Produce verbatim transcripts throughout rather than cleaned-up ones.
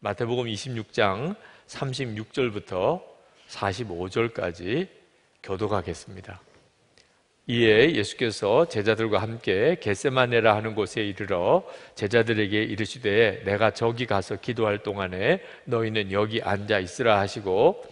마태복음 이십육 장 삼십육 절부터 사십오 절까지 교독하겠습니다. 이에 예수께서 제자들과 함께 겟세마네라 하는 곳에 이르러 제자들에게 이르시되 내가 저기 가서 기도할 동안에 너희는 여기 앉아 있으라 하시고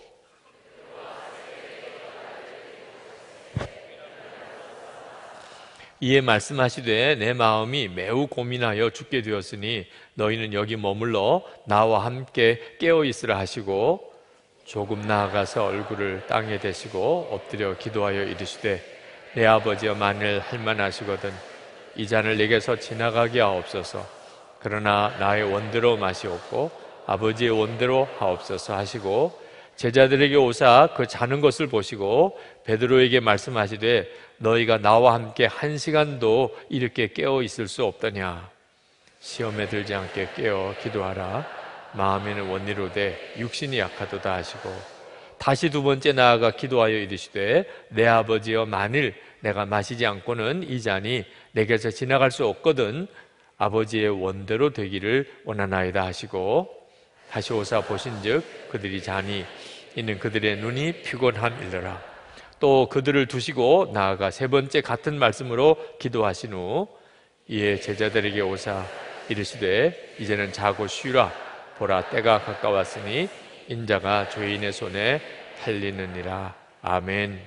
이에 말씀하시되 내 마음이 매우 고민하여 죽게 되었으니 너희는 여기 머물러 나와 함께 깨어 있으라 하시고 조금 나아가서 얼굴을 땅에 대시고 엎드려 기도하여 이르시되 내 아버지여 만일 할만하시거든 이 잔을 내게서 지나가게 하옵소서. 그러나 나의 원대로 마시옵고 아버지의 원대로 하옵소서 하시고 제자들에게 오사 그 자는 것을 보시고 베드로에게 말씀하시되 너희가 나와 함께 한 시간도 이렇게 깨어 있을 수 없더냐. 시험에 들지 않게 깨어 기도하라. 마음에는 원리로되 육신이 약하도다 하시고 다시 두 번째 나아가 기도하여 이르시되 내 아버지여 만일 내가 마시지 않고는 이 잔이 내게서 지나갈 수 없거든 아버지의 원대로 되기를 원하나이다 하시고 다시 오사 보신즉 그들이 잔이 있는 그들의 눈이 피곤함이더라. 또 그들을 두시고 나아가 세 번째 같은 말씀으로 기도하신 후 이에 제자들에게 오사 이르시되 이제는 자고 쉬라. 보라 때가 가까웠으니 인자가 죄인의 손에 팔리느니라. 아멘.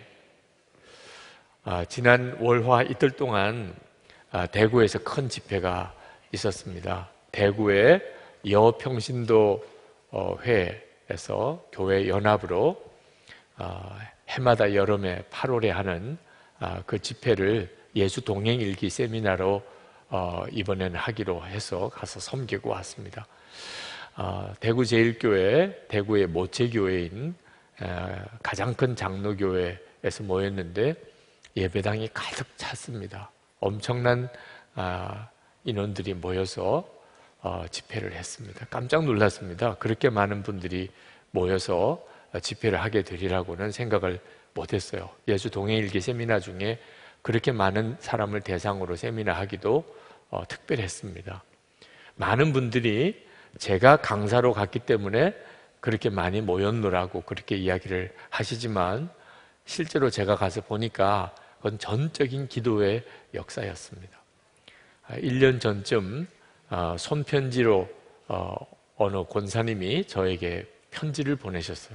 아, 지난 월화 이틀 동안 아, 대구에서 큰 집회가 있었습니다. 대구의 여평신도 어, 회에서 교회 연합으로 어, 해마다 여름에 팔월에 하는 어, 그 집회를 예수 동행일기 세미나로 어, 이번에는 하기로 해서 가서 섬기고 왔습니다. 어, 대구 제일교회, 대구의 모체교회인 어, 가장 큰 장로교회에서 모였는데 예배당이 가득 찼습니다. 엄청난 어, 인원들이 모여서 어, 집회를 했습니다. 깜짝 놀랐습니다. 그렇게 많은 분들이 모여서 집회를 하게 되리라고는 생각을 못했어요. 예수 동행일기 세미나 중에 그렇게 많은 사람을 대상으로 세미나 하기도 어, 특별했습니다. 많은 분들이 제가 강사로 갔기 때문에 그렇게 많이 모였노라고 그렇게 이야기를 하시지만 실제로 제가 가서 보니까 그건 전적인 기도의 역사였습니다. 일 년 전쯤 손편지로 어느 권사님이 저에게 편지를 보내셨어요.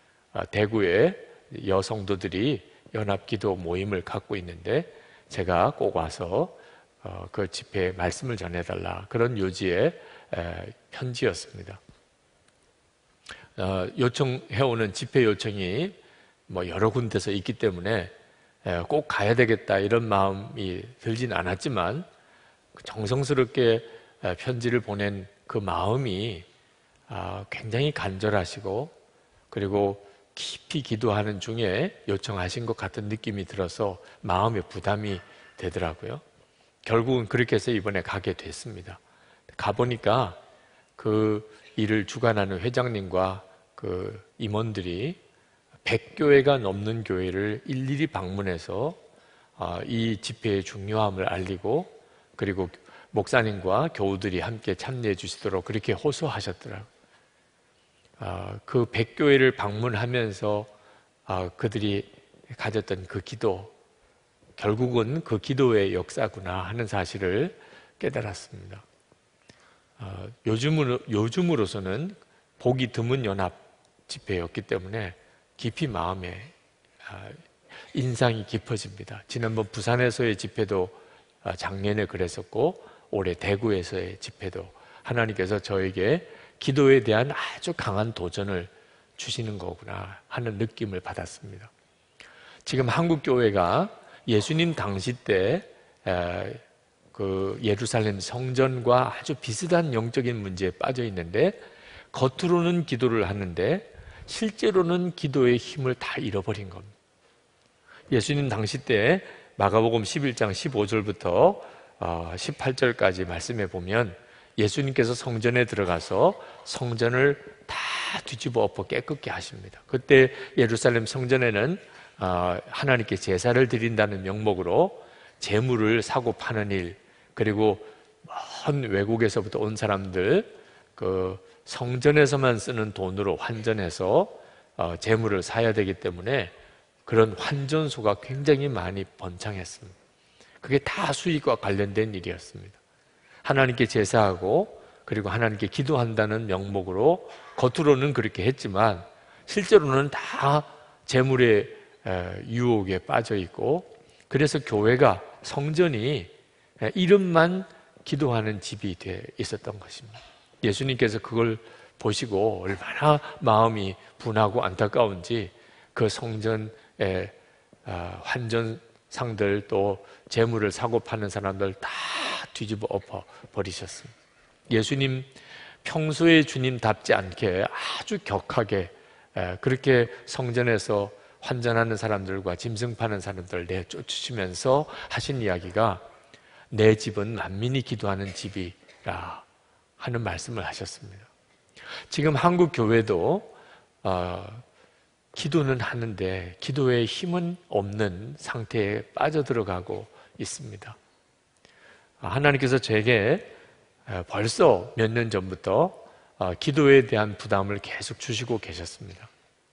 대구에 여성도들이 연합기도 모임을 갖고 있는데 제가 꼭 와서 그 집회에 말씀을 전해달라, 그런 요지의 편지였습니다. 요청해오는 집회 요청이 뭐 여러 군데서 있기 때문에 꼭 가야 되겠다 이런 마음이 들진 않았지만 정성스럽게 편지를 보낸 그 마음이 굉장히 간절하시고 그리고 깊이 기도하는 중에 요청하신 것 같은 느낌이 들어서 마음에 부담이 되더라고요. 결국은 그렇게 해서 이번에 가게 됐습니다. 가보니까 그 일을 주관하는 회장님과 그 임원들이 백 교회가 넘는 교회를 일일이 방문해서 이 집회의 중요함을 알리고 그리고 목사님과 교우들이 함께 참여해 주시도록 그렇게 호소하셨더라고요. 그 백 교회를 방문하면서 그들이 가졌던 그 기도, 결국은 그 기도의 역사구나 하는 사실을 깨달았습니다. 요즘으로, 요즘으로서는 보기 드문 연합 집회였기 때문에 깊이 마음에 인상이 깊어집니다. 지난번 부산에서의 집회도 작년에 그랬었고 올해 대구에서의 집회도 하나님께서 저에게 기도에 대한 아주 강한 도전을 주시는 거구나 하는 느낌을 받았습니다. 지금 한국 교회가 예수님 당시 때 그 예루살렘 성전과 아주 비슷한 영적인 문제에 빠져 있는데 겉으로는 기도를 하는데 실제로는 기도의 힘을 다 잃어버린 겁니다. 예수님 당시 때 마가복음 십일 장 십오 절부터 십팔 절까지 말씀해 보면 예수님께서 성전에 들어가서 성전을 다 뒤집어 엎어 깨끗게 하십니다. 그때 예루살렘 성전에는 하나님께 제사를 드린다는 명목으로 제물을 사고 파는 일, 그리고 먼 외국에서부터 온 사람들 그 성전에서만 쓰는 돈으로 환전해서 어, 재물을 사야 되기 때문에 그런 환전소가 굉장히 많이 번창했습니다. 그게 다 수익과 관련된 일이었습니다. 하나님께 제사하고 그리고 하나님께 기도한다는 명목으로 겉으로는 그렇게 했지만 실제로는 다 재물의 유혹에 빠져 있고, 그래서 교회가, 성전이 이름만 기도하는 집이 돼 있었던 것입니다. 예수님께서 그걸 보시고 얼마나 마음이 분하고 안타까운지 그 성전의 환전상들, 또 재물을 사고 파는 사람들 다 뒤집어 엎어 버리셨습니다. 예수님, 평소에 주님답지 않게 아주 격하게 그렇게 성전에서 환전하는 사람들과 짐승 파는 사람들을 내쫓으시면서 하신 이야기가 내 집은 만민이 기도하는 집이라 하는 말씀을 하셨습니다. 지금 한국 교회도 어, 기도는 하는데 기도에 힘은 없는 상태에 빠져들어가고 있습니다. 하나님께서 제게 벌써 몇 년 전부터 기도에 대한 부담을 계속 주시고 계셨습니다.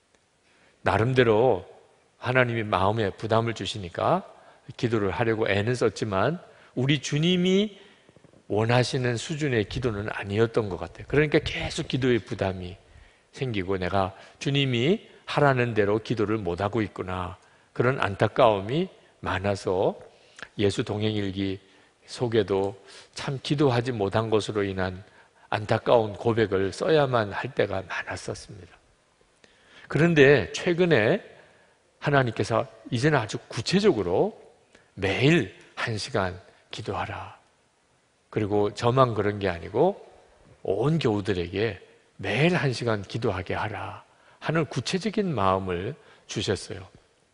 나름대로 하나님이 마음에 부담을 주시니까 기도를 하려고 애는 썼지만 우리 주님이 원하시는 수준의 기도는 아니었던 것 같아요. 그러니까 계속 기도의 부담이 생기고 내가 주님이 하라는 대로 기도를 못하고 있구나, 그런 안타까움이 많아서 예수 동행일기 속에도 참 기도하지 못한 것으로 인한 안타까운 고백을 써야만 할 때가 많았었습니다. 그런데 최근에 하나님께서 이제는 아주 구체적으로 매일 한 시간 기도하라, 그리고 저만 그런 게 아니고 온 교우들에게 매일 한 시간 기도하게 하라 하는 구체적인 마음을 주셨어요.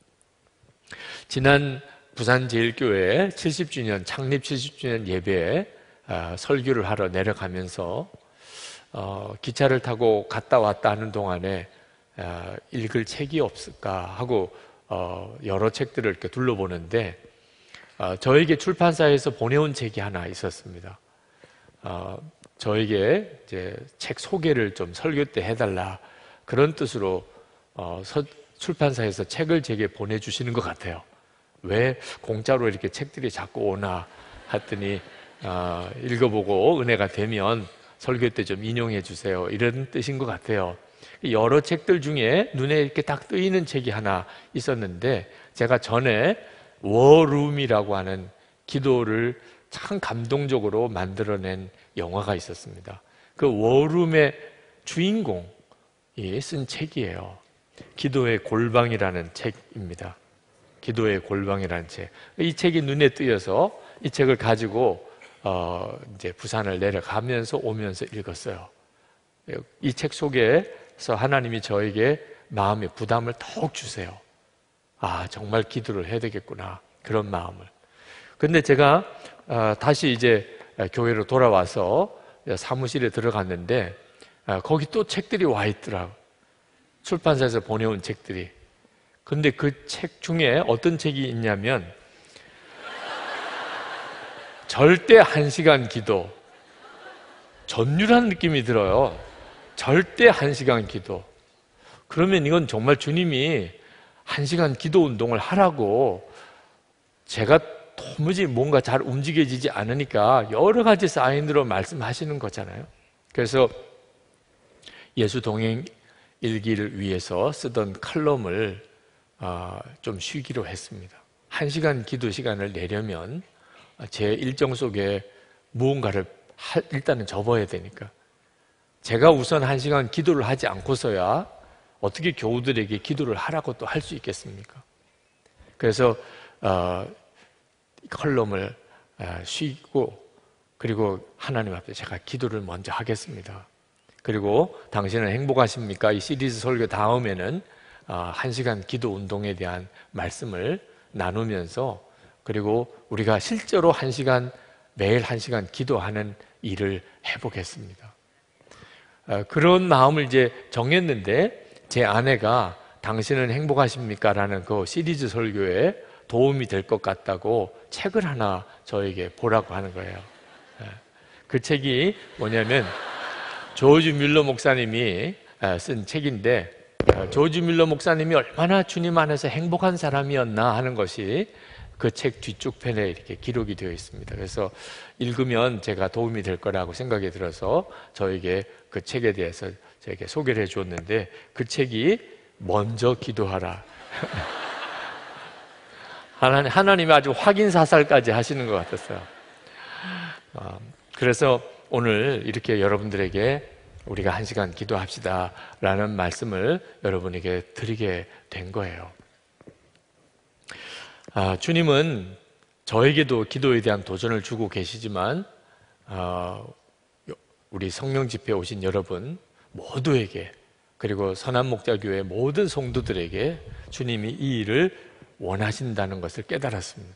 지난 부산제일교회 칠십 주년, 창립 칠십 주년 예배에 어, 설교를 하러 내려가면서 어, 기차를 타고 갔다 왔다 하는 동안에 어, 읽을 책이 없을까 하고 어, 여러 책들을 이렇게 둘러보는데 어, 저에게 출판사에서 보내온 책이 하나 있었습니다. 어, 저에게 이제 책 소개를 좀 설교 때 해달라, 그런 뜻으로 어, 서, 출판사에서 책을 제게 보내주시는 것 같아요. 왜 공짜로 이렇게 책들이 자꾸 오나 했더니 어, 읽어보고 은혜가 되면 설교 때 좀 인용해 주세요, 이런 뜻인 것 같아요. 여러 책들 중에 눈에 이렇게 딱 뜨이는 책이 하나 있었는데, 제가 전에 워룸이라고 하는 기도를 참 감동적으로 만들어낸 영화가 있었습니다. 그 워룸의 주인공이 쓴 책이에요. 기도의 골방이라는 책입니다. 기도의 골방이라는 책. 이 책이 눈에 띄어서 이 책을 가지고 어 이제 부산을 내려가면서 오면서 읽었어요. 이 책 속에서 하나님이 저에게 마음의 부담을 더욱 주세요. 아, 정말 기도를 해야 되겠구나, 그런 마음을. 근데 제가 어, 다시 이제 교회로 돌아와서 사무실에 들어갔는데 어, 거기 또 책들이 와 있더라고요. 출판사에서 보내온 책들이. 근데 그 책 중에 어떤 책이 있냐면 절대 한 시간 기도. 전율한 느낌이 들어요. 절대 한 시간 기도. 그러면 이건 정말 주님이 한 시간 기도 운동을 하라고, 제가 도무지 뭔가 잘 움직여지지 않으니까 여러 가지 사인으로 말씀하시는 거잖아요. 그래서 예수 동행 일기를 위해서 쓰던 칼럼을 어, 좀 쉬기로 했습니다. 한 시간 기도 시간을 내려면 제 일정 속에 무언가를 하, 일단은 접어야 되니까 제가 우선 한 시간 기도를 하지 않고서야 어떻게 교우들에게 기도를 하라고 또 할 수 있겠습니까? 그래서 어, 컬럼을 어, 쉬고, 그리고 하나님 앞에 제가 기도를 먼저 하겠습니다. 그리고 당신은 행복하십니까? 이 시리즈 설교 다음에는 어, 한 시간 기도 운동에 대한 말씀을 나누면서, 그리고 우리가 실제로 한 시간, 매일 한 시간 기도하는 일을 해보겠습니다. 어, 그런 마음을 이제 정했는데 제 아내가 당신은 행복하십니까? 라는 그 시리즈 설교에 도움이 될 것 같다고 책을 하나 저에게 보라고 하는 거예요. 그 책이 뭐냐면 조지 뮬러 목사님이 쓴 책인데, 조지 뮬러 목사님이 얼마나 주님 안에서 행복한 사람이었나 하는 것이 그 책 뒤쪽 편에 이렇게 기록이 되어 있습니다. 그래서 읽으면 제가 도움이 될 거라고 생각이 들어서 저에게 그 책에 대해서 저에게 소개를 해주었는데, 그 책이 먼저 기도하라. 하나님, 하나님이 아주 확인 사살까지 하시는 것 같았어요. 그래서 오늘 이렇게 여러분들에게 우리가 한 시간 기도합시다 라는 말씀을 여러분에게 드리게 된 거예요. 아, 주님은 저에게도 기도에 대한 도전을 주고 계시지만, 어, 우리 성령 집회에 오신 여러분 모두에게, 그리고 선한목자교회 모든 성도들에게 주님이 이 일을 원하신다는 것을 깨달았습니다.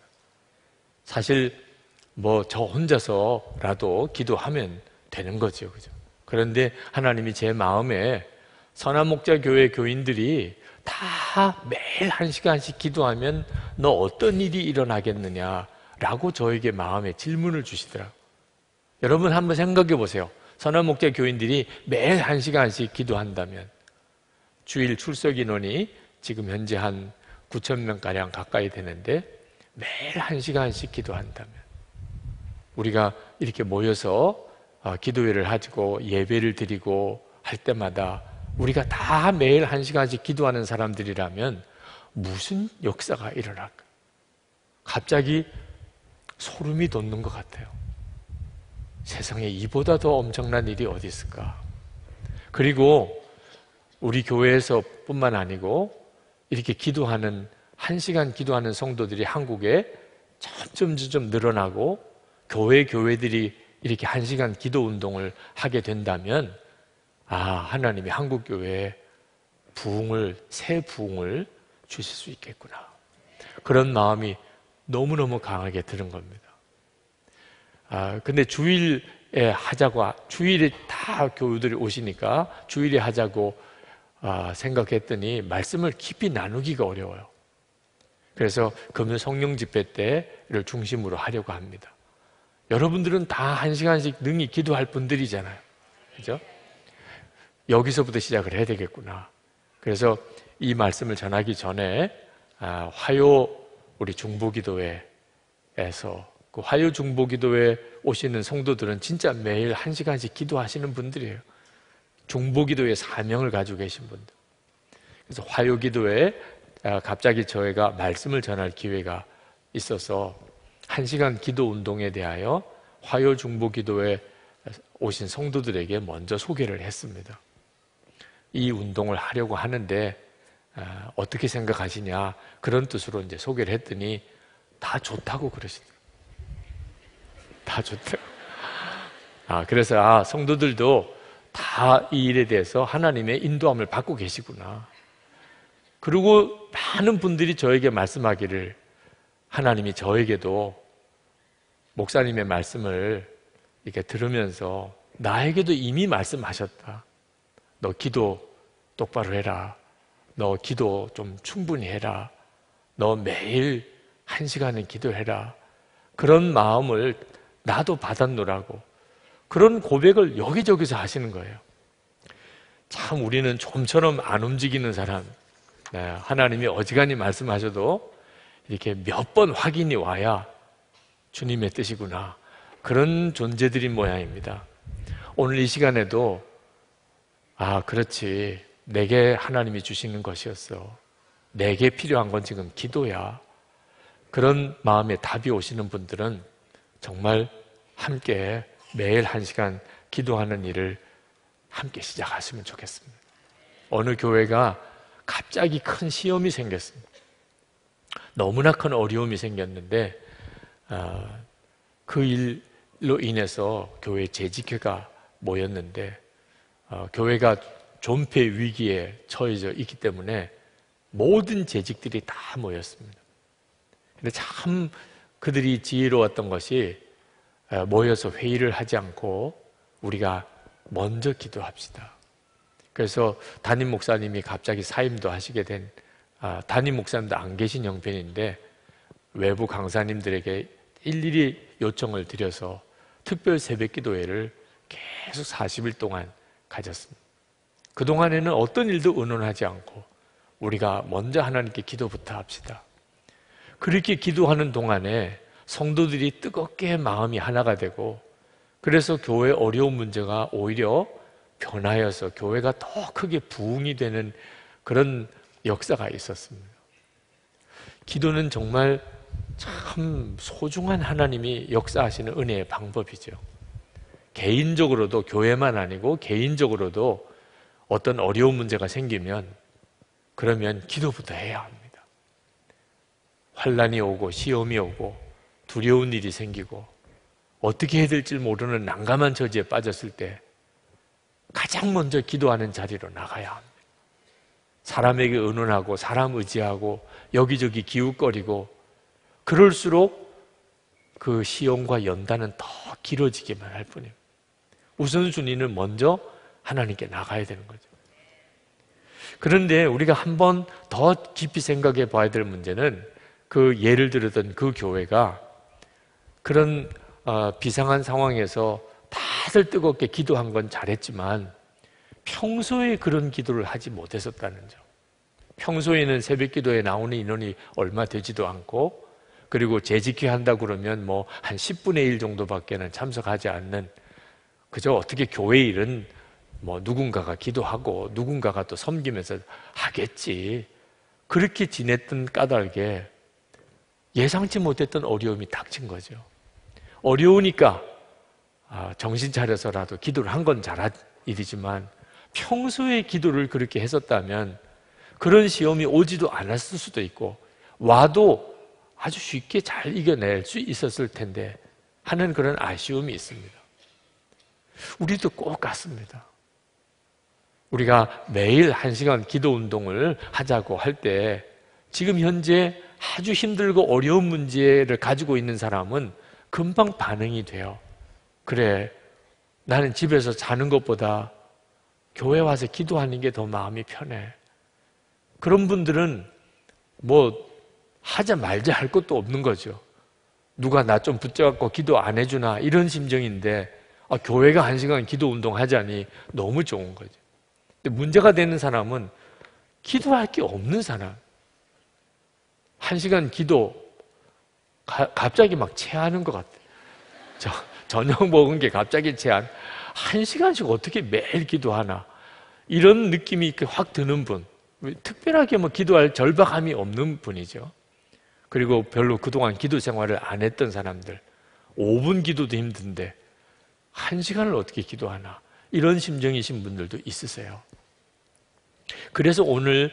사실 뭐 저 혼자서라도 기도하면 되는 거죠, 그죠? 그런데 하나님이 제 마음에 선한목자교회 교인들이 다 매일 한 시간씩 기도하면 너 어떤 일이 일어나겠느냐라고 저에게 마음에 질문을 주시더라고요. 여러분 한번 생각해 보세요. 선한목자 교인들이 매일 한 시간씩 기도한다면, 주일 출석 인원이 지금 현재 한 구천 명가량 가까이 되는데 매일 한 시간씩 기도한다면, 우리가 이렇게 모여서 기도회를 하고 예배를 드리고 할 때마다 우리가 다 매일 한 시간씩 기도하는 사람들이라면 무슨 역사가 일어날까? 갑자기 소름이 돋는 것 같아요. 세상에 이보다 더 엄청난 일이 어디 있을까? 그리고 우리 교회에서 뿐만 아니고 이렇게 기도하는, 한 시간 기도하는 성도들이 한국에 점점 점점 늘어나고 교회 교회들이 이렇게 한 시간 기도 운동을 하게 된다면, 아, 하나님이 한국 교회에 부흥을, 새 부흥을 주실 수 있겠구나. 그런 마음이 너무너무 강하게 드는 겁니다. 아, 근데 주일에 하자고, 주일에 다 교우들이 오시니까 주일에 하자고 아, 생각했더니 말씀을 깊이 나누기가 어려워요. 그래서 금요 성령 집회 때를 중심으로 하려고 합니다. 여러분들은 다 한 시간씩 능히 기도할 분들이잖아요. 그죠? 여기서부터 시작을 해야 되겠구나. 그래서 이 말씀을 전하기 전에 아, 화요 우리 중보기도회에서, 그 화요 중보기도회 오시는 성도들은 진짜 매일 한 시간씩 기도하시는 분들이에요. 중보기도의 사명을 가지고 계신 분들. 그래서 화요기도회에 갑자기 저희가 말씀을 전할 기회가 있어서 한 시간 기도 운동에 대하여 화요 중보기도회에 오신 성도들에게 먼저 소개를 했습니다. 이 운동을 하려고 하는데 어떻게 생각하시냐, 그런 뜻으로 이제 소개를 했더니 다 좋다고 그러시더라고요. 다 좋다고. 아, 그래서 아, 성도들도 다 이 일에 대해서 하나님의 인도함을 받고 계시구나. 그리고 많은 분들이 저에게 말씀하기를, 하나님이 저에게도 목사님의 말씀을 이렇게 들으면서 나에게도 이미 말씀하셨다. 너 기도 똑바로 해라. 너 기도 좀 충분히 해라. 너 매일 한 시간은 기도해라. 그런 마음을 나도 받았노라고, 그런 고백을 여기저기서 하시는 거예요. 참 우리는 좀처럼 안 움직이는 사람, 네, 하나님이 어지간히 말씀하셔도 이렇게 몇 번 확인이 와야 주님의 뜻이구나, 그런 존재들인 모양입니다. 오늘 이 시간에도 아, 그렇지, 내게 하나님이 주시는 것이었어, 내게 필요한 건 지금 기도야, 그런 마음에 답이 오시는 분들은 정말 함께 매일 한 시간 기도하는 일을 함께 시작하시면 좋겠습니다. 어느 교회가 갑자기 큰 시험이 생겼습니다. 너무나 큰 어려움이 생겼는데 어, 그 일로 인해서 교회 재직회가 모였는데 어, 교회가 존폐 위기에 처해져 있기 때문에 모든 재직들이 다 모였습니다. 근데 참 그들이 지혜로웠던 것이 모여서 회의를 하지 않고 우리가 먼저 기도합시다. 그래서 담임 목사님이 갑자기 사임도 하시게 된, 아, 담임 목사님도 안 계신 형편인데 외부 강사님들에게 일일이 요청을 드려서 특별 새벽 기도회를 계속 사십 일 동안 가졌습니다. 그동안에는 어떤 일도 의논하지 않고 우리가 먼저 하나님께 기도부터 합시다. 그렇게 기도하는 동안에 성도들이 뜨겁게 마음이 하나가 되고, 그래서 교회 어려운 문제가 오히려 변하여서 교회가 더 크게 부흥이 되는 그런 역사가 있었습니다. 기도는 정말 참 소중한 하나님이 역사하시는 은혜의 방법이죠. 개인적으로도, 교회만 아니고 개인적으로도 어떤 어려운 문제가 생기면 그러면 기도부터 해야 합니다. 환난이 오고 시험이 오고 두려운 일이 생기고 어떻게 해야 될지 모르는 난감한 처지에 빠졌을 때 가장 먼저 기도하는 자리로 나가야 합니다. 사람에게 의논하고 사람 의지하고 여기저기 기웃거리고 그럴수록 그 시험과 연단은 더 길어지기만 할 뿐입니다. 우선순위는 먼저 하나님께 나가야 되는 거죠. 그런데 우리가 한 번 더 깊이 생각해 봐야 될 문제는, 그 예를 들었던 그 교회가 그런 어, 비상한 상황에서 다들 뜨겁게 기도한 건 잘했지만 평소에 그런 기도를 하지 못했었다는 점. 평소에는 새벽 기도에 나오는 인원이 얼마 되지도 않고, 그리고 재직회 한다 그러면 뭐 한 십분의 일 정도밖에는 참석하지 않는, 그저 어떻게 교회 일은 뭐 누군가가 기도하고 누군가가 또 섬기면서 하겠지, 그렇게 지냈던 까닭에 예상치 못했던 어려움이 닥친 거죠. 어려우니까 정신 차려서라도 기도를 한 건 잘한 일이지만 평소에 기도를 그렇게 했었다면 그런 시험이 오지도 않았을 수도 있고 와도 아주 쉽게 잘 이겨낼 수 있었을 텐데 하는 그런 아쉬움이 있습니다. 우리도 꼭 같습니다. 우리가 매일 한 시간 기도 운동을 하자고 할 때 지금 현재 아주 힘들고 어려운 문제를 가지고 있는 사람은 금방 반응이 돼요. 그래, 나는 집에서 자는 것보다 교회 와서 기도하는 게 더 마음이 편해. 그런 분들은 뭐 하자 말자 할 것도 없는 거죠. 누가 나 좀 붙잡고 기도 안 해주나 이런 심정인데 아, 교회가 한 시간 기도 운동 하자니 너무 좋은 거죠. 근데 문제가 되는 사람은 기도할 게 없는 사람, 한 시간 기도 가, 갑자기 막 체하는 것 같아요. 저, 저녁 먹은 게 갑자기 체한, 한 시간씩 어떻게 매일 기도하나 이런 느낌이 이렇게 확 드는 분, 특별하게 뭐 기도할 절박함이 없는 분이죠. 그리고 별로 그동안 기도 생활을 안 했던 사람들, 오 분 기도도 힘든데 한 시간을 어떻게 기도하나 이런 심정이신 분들도 있으세요. 그래서 오늘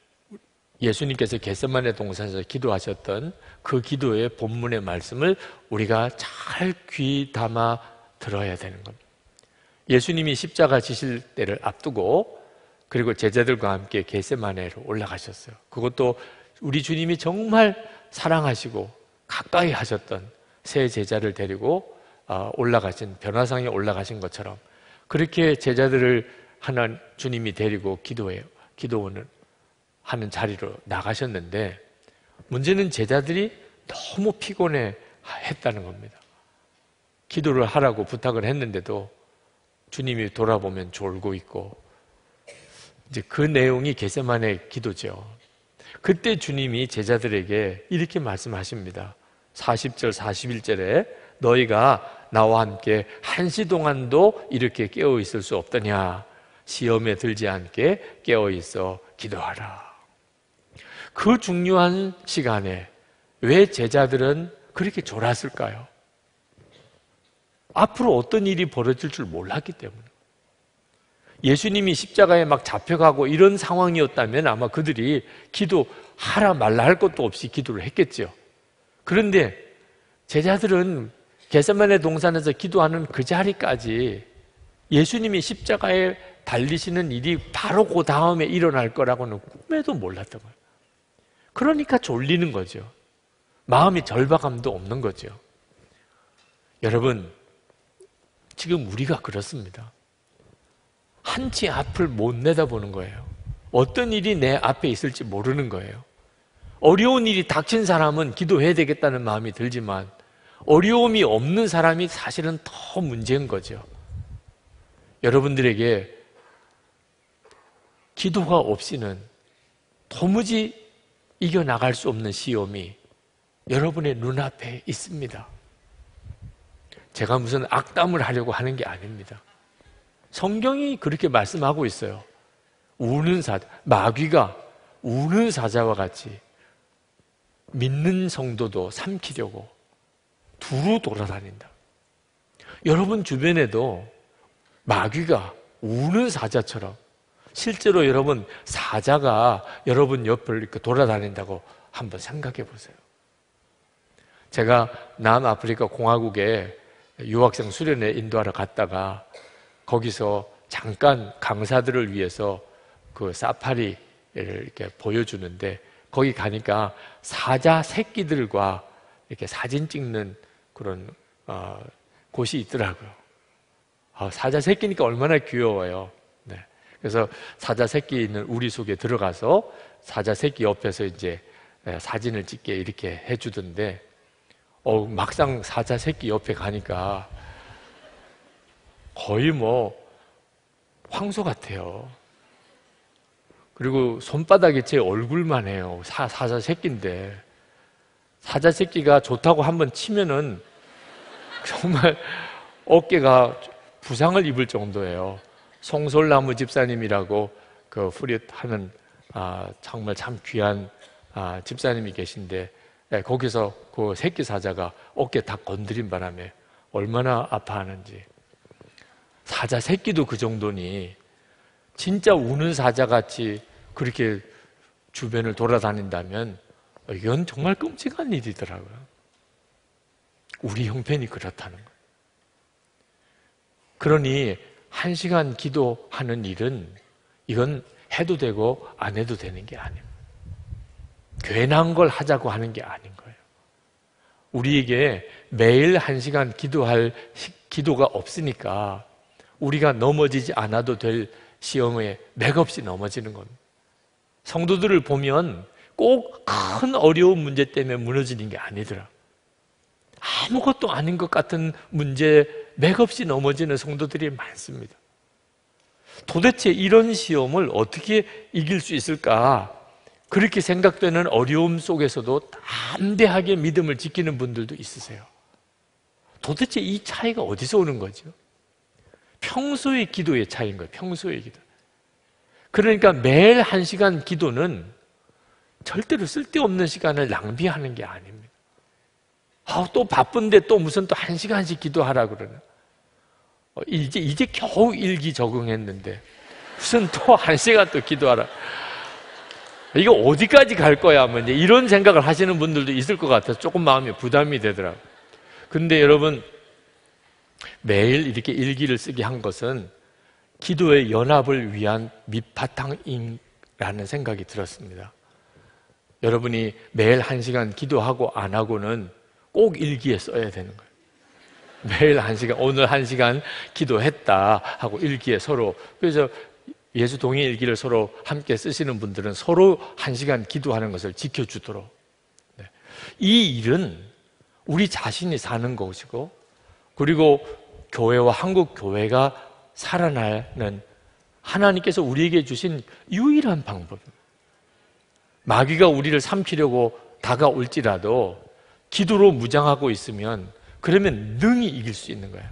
예수님께서 겟세마네 동산에서 기도하셨던 그 기도의 본문의 말씀을 우리가 잘 귀 담아 들어야 되는 겁니다. 예수님이 십자가 지실 때를 앞두고 그리고 제자들과 함께 겟세마네로 올라가셨어요. 그것도 우리 주님이 정말 사랑하시고 가까이 하셨던 세 제자를 데리고 올라가신, 변화상에 올라가신 것처럼 그렇게 제자들을 하나 주님이 데리고 기도해요. 기도원을 하는 자리로 나가셨는데 문제는 제자들이 너무 피곤해 했다는 겁니다. 기도를 하라고 부탁을 했는데도 주님이 돌아보면 졸고 있고, 이제 그 내용이 겟세마네 기도죠. 그때 주님이 제자들에게 이렇게 말씀하십니다. 사십 절 사십일 절에 너희가 나와 함께 한시 동안도 이렇게 깨어 있을 수 없더냐, 시험에 들지 않게 깨어 있어 기도하라. 그 중요한 시간에 왜 제자들은 그렇게 졸았을까요? 앞으로 어떤 일이 벌어질 줄 몰랐기 때문에. 예수님이 십자가에 막 잡혀가고 이런 상황이었다면 아마 그들이 기도하라 말라 할 것도 없이 기도를 했겠죠. 그런데 제자들은 겟세마네 동산에서 기도하는 그 자리까지 예수님이 십자가에 달리시는 일이 바로 그 다음에 일어날 거라고는 꿈에도 몰랐던 거예요. 그러니까 졸리는 거죠. 마음이 절박함도 없는 거죠. 여러분, 지금 우리가 그렇습니다. 한치 앞을 못 내다보는 거예요. 어떤 일이 내 앞에 있을지 모르는 거예요. 어려운 일이 닥친 사람은 기도해야 되겠다는 마음이 들지만 어려움이 없는 사람이 사실은 더 문제인 거죠. 여러분들에게 기도가 없이는 도무지 이겨나갈 수 없는 시험이 여러분의 눈앞에 있습니다. 제가 무슨 악담을 하려고 하는 게 아닙니다. 성경이 그렇게 말씀하고 있어요. 우는 사자, 마귀가 우는 사자와 같이 믿는 성도도 삼키려고 두루 돌아다닌다. 여러분 주변에도 마귀가 우는 사자처럼 실제로 여러분 사자가 여러분 옆을 이렇게 돌아다닌다고 한번 생각해 보세요. 제가 남아프리카 공화국에 유학생 수련회 인도하러 갔다가 거기서 잠깐 강사들을 위해서 그 사파리를 이렇게 보여주는데 거기 가니까 사자 새끼들과 이렇게 사진 찍는 그런 어, 곳이 있더라고요. 아, 사자 새끼니까 얼마나 귀여워요. 네. 그래서 사자 새끼 있는 우리 속에 들어가서 사자 새끼 옆에서 이제 사진을 찍게 이렇게 해주던데 어, 막상 사자 새끼 옆에 가니까 거의 뭐 황소 같아요. 그리고 손바닥이 제 얼굴만 해요. 사, 사자 새끼인데 사자 새끼가 좋다고 한번 치면은 정말 어깨가 부상을 입을 정도예요. 송솔나무 집사님이라고 그 후릿하는 아, 정말 참 귀한 아, 집사님이 계신데 네, 거기서 그 새끼 사자가 어깨 다 건드린 바람에 얼마나 아파하는지. 사자 새끼도 그 정도니 진짜 우는 사자같이 그렇게 주변을 돌아다닌다면 이건 정말 끔찍한 일이더라고요. 우리 형편이 그렇다는 거예요. 그러니 한 시간 기도하는 일은 이건 해도 되고 안 해도 되는 게 아닙니다. 괜한 걸 하자고 하는 게 아닌 거예요. 우리에게 매일 한 시간 기도할 기도가 없으니까 우리가 넘어지지 않아도 될 시험에 맥없이 넘어지는 겁니다. 성도들을 보면 꼭 큰 어려운 문제 때문에 무너지는 게 아니더라. 아무것도 아닌 것 같은 문제에 맥없이 넘어지는 성도들이 많습니다. 도대체 이런 시험을 어떻게 이길 수 있을까? 그렇게 생각되는 어려움 속에서도 담대하게 믿음을 지키는 분들도 있으세요. 도대체 이 차이가 어디서 오는 거죠? 평소의 기도의 차이인 거예요. 평소의 기도. 그러니까 매일 한 시간 기도는 절대로 쓸데없는 시간을 낭비하는 게 아닙니다. 아, 또 바쁜데 또 무슨 또 한 시간씩 기도하라 그러나. 어, 이제, 이제 겨우 일기 적응했는데 무슨 또 한 시간 또 기도하라. 이거 어디까지 갈 거야? 뭐 이제 이런 생각을 하시는 분들도 있을 것 같아서 조금 마음이 부담이 되더라고요. 근데 여러분, 매일 이렇게 일기를 쓰게 한 것은 기도의 연합을 위한 밑바탕이라는 생각이 들었습니다. 여러분이 매일 한 시간 기도하고 안 하고는 꼭 일기에 써야 되는 거예요. 매일 한 시간, 오늘 한 시간 기도했다 하고 일기에 서로. 그래서 예수 동의 일기를 서로 함께 쓰시는 분들은 서로 한 시간 기도하는 것을 지켜주도록. 네. 이 일은 우리 자신이 사는 것이고, 그리고 교회와 한국 교회가 살아나는 하나님께서 우리에게 주신 유일한 방법입니다. 마귀가 우리를 삼키려고 다가올지라도 기도로 무장하고 있으면 그러면 능히 이길 수 있는 거예요.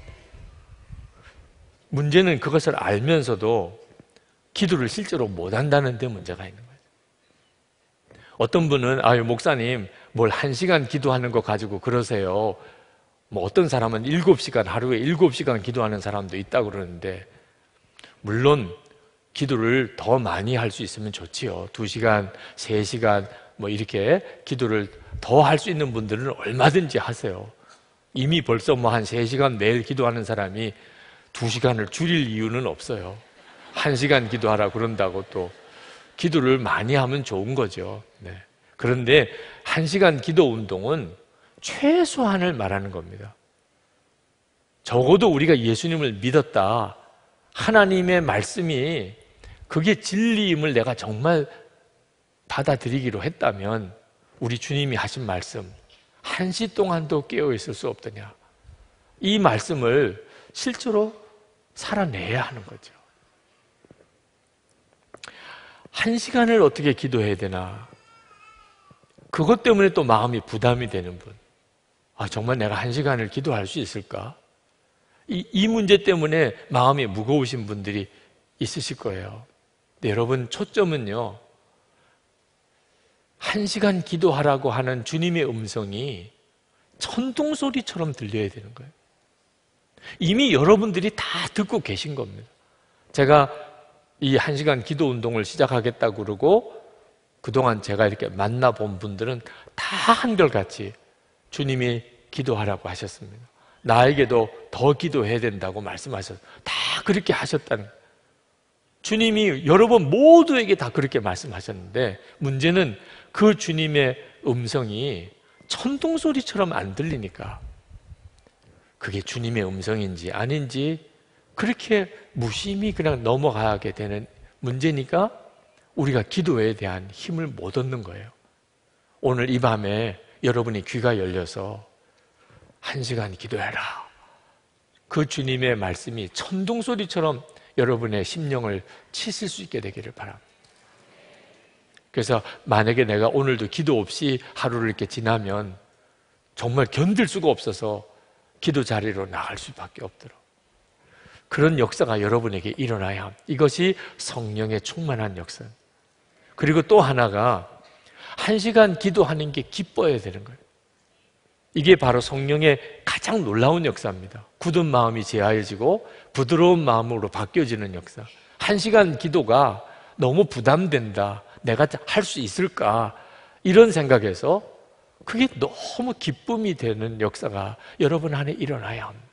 문제는 그것을 알면서도 기도를 실제로 못한다는 데 문제가 있는 거예요. 어떤 분은 아유 목사님 뭘 한 시간 기도하는 거 가지고 그러세요. 뭐 어떤 사람은 일곱 시간 하루에 일곱 시간 기도하는 사람도 있다고 그러는데 물론 기도를 더 많이 할 수 있으면 좋지요. 두 시간, 세 시간 뭐 이렇게 기도를 더 할 수 있는 분들은 얼마든지 하세요. 이미 벌써 뭐 한 세 시간 매일 기도하는 사람이 두 시간을 줄일 이유는 없어요. 한 시간 기도하라 그런다고 또 기도를 많이 하면 좋은 거죠. 네. 그런데 한 시간 기도 운동은 최소한을 말하는 겁니다. 적어도 우리가 예수님을 믿었다. 하나님의 말씀이 그게 진리임을 내가 정말 받아들이기로 했다면 우리 주님이 하신 말씀 한 시 동안도 깨어있을 수 없더냐. 이 말씀을 실제로 살아내야 하는 거죠. 한 시간을 어떻게 기도해야 되나? 그것 때문에 또 마음이 부담이 되는 분. 아, 정말 내가 한 시간을 기도할 수 있을까? 이, 이 문제 때문에 마음이 무거우신 분들이 있으실 거예요. 근데 여러분, 초점은요, 한 시간 기도하라고 하는 주님의 음성이 천둥 소리처럼 들려야 되는 거예요. 이미 여러분들이 다 듣고 계신 겁니다. 제가 이 한 시간 기도 운동을 시작하겠다고 그러고 그동안 제가 이렇게 만나본 분들은 다 한결같이 주님이 기도하라고 하셨습니다. 나에게도 더 기도해야 된다고 말씀하셨어요. 다 그렇게 하셨다는 거예요. 주님이 여러분 모두에게 다 그렇게 말씀하셨는데 문제는 그 주님의 음성이 천둥소리처럼 안 들리니까 그게 주님의 음성인지 아닌지 그렇게 무심히 그냥 넘어가게 되는 문제니까 우리가 기도에 대한 힘을 못 얻는 거예요. 오늘 이 밤에 여러분이 귀가 열려서 한 시간 기도해라. 그 주님의 말씀이 천둥소리처럼 여러분의 심령을 치실 수 있게 되기를 바랍니다. 그래서 만약에 내가 오늘도 기도 없이 하루를 이렇게 지나면 정말 견딜 수가 없어서 기도 자리로 나갈 수밖에 없도록 그런 역사가 여러분에게 일어나야 합니다. 이것이 성령의 충만한 역사. 그리고 또 하나가 한 시간 기도하는 게 기뻐야 되는 거예요. 이게 바로 성령의 가장 놀라운 역사입니다. 굳은 마음이 제하여지고 부드러운 마음으로 바뀌어지는 역사. 한 시간 기도가 너무 부담된다. 내가 할 수 있을까? 이런 생각에서 그게 너무 기쁨이 되는 역사가 여러분 안에 일어나야 합니다.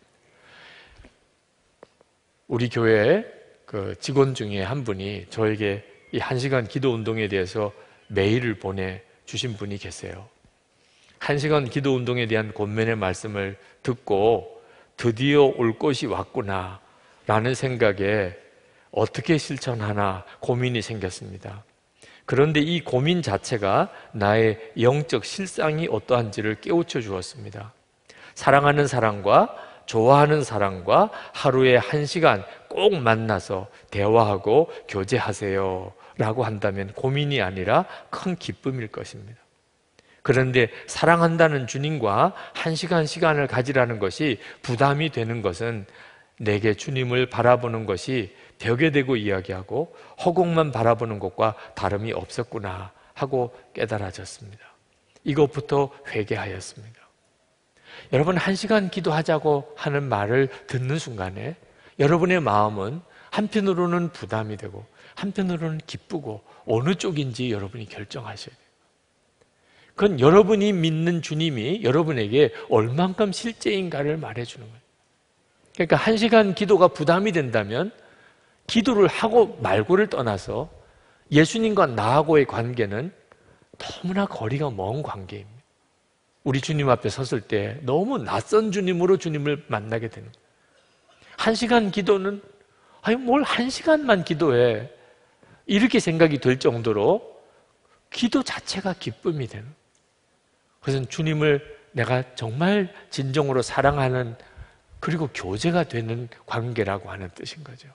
우리 교회 그 직원 중에 한 분이 저에게 이 한 시간 기도 운동에 대해서 메일을 보내주신 분이 계세요. 한 시간 기도 운동에 대한 권면의 말씀을 듣고 드디어 올 것이 왔구나 라는 생각에 어떻게 실천하나 고민이 생겼습니다. 그런데 이 고민 자체가 나의 영적 실상이 어떠한지를 깨우쳐 주었습니다. 사랑하는 사람과 좋아하는 사람과 하루에 한 시간 꼭 만나서 대화하고 교제하세요 라고 한다면 고민이 아니라 큰 기쁨일 것입니다. 그런데 사랑한다는 주님과 한 시간 시간을 가지라는 것이 부담이 되는 것은 내게 주님을 바라보는 것이 벽에 대고 이야기하고 허공만 바라보는 것과 다름이 없었구나 하고 깨달아졌습니다. 이것부터 회개하였습니다. 여러분, 한 시간 기도하자고 하는 말을 듣는 순간에 여러분의 마음은 한편으로는 부담이 되고 한편으로는 기쁘고 어느 쪽인지 여러분이 결정하셔야 돼요. 그건 여러분이 믿는 주님이 여러분에게 얼만큼 실제인가를 말해주는 거예요. 그러니까 한 시간 기도가 부담이 된다면 기도를 하고 말고를 떠나서 예수님과 나하고의 관계는 너무나 거리가 먼 관계입니다. 우리 주님 앞에 섰을 때 너무 낯선 주님으로 주님을 만나게 되는 거예요. 한 시간 기도는 아니 뭘 한 시간만 기도해 이렇게 생각이 될 정도로 기도 자체가 기쁨이 되는 거예요. 그것은 주님을 내가 정말 진정으로 사랑하는 그리고 교제가 되는 관계라고 하는 뜻인 거죠.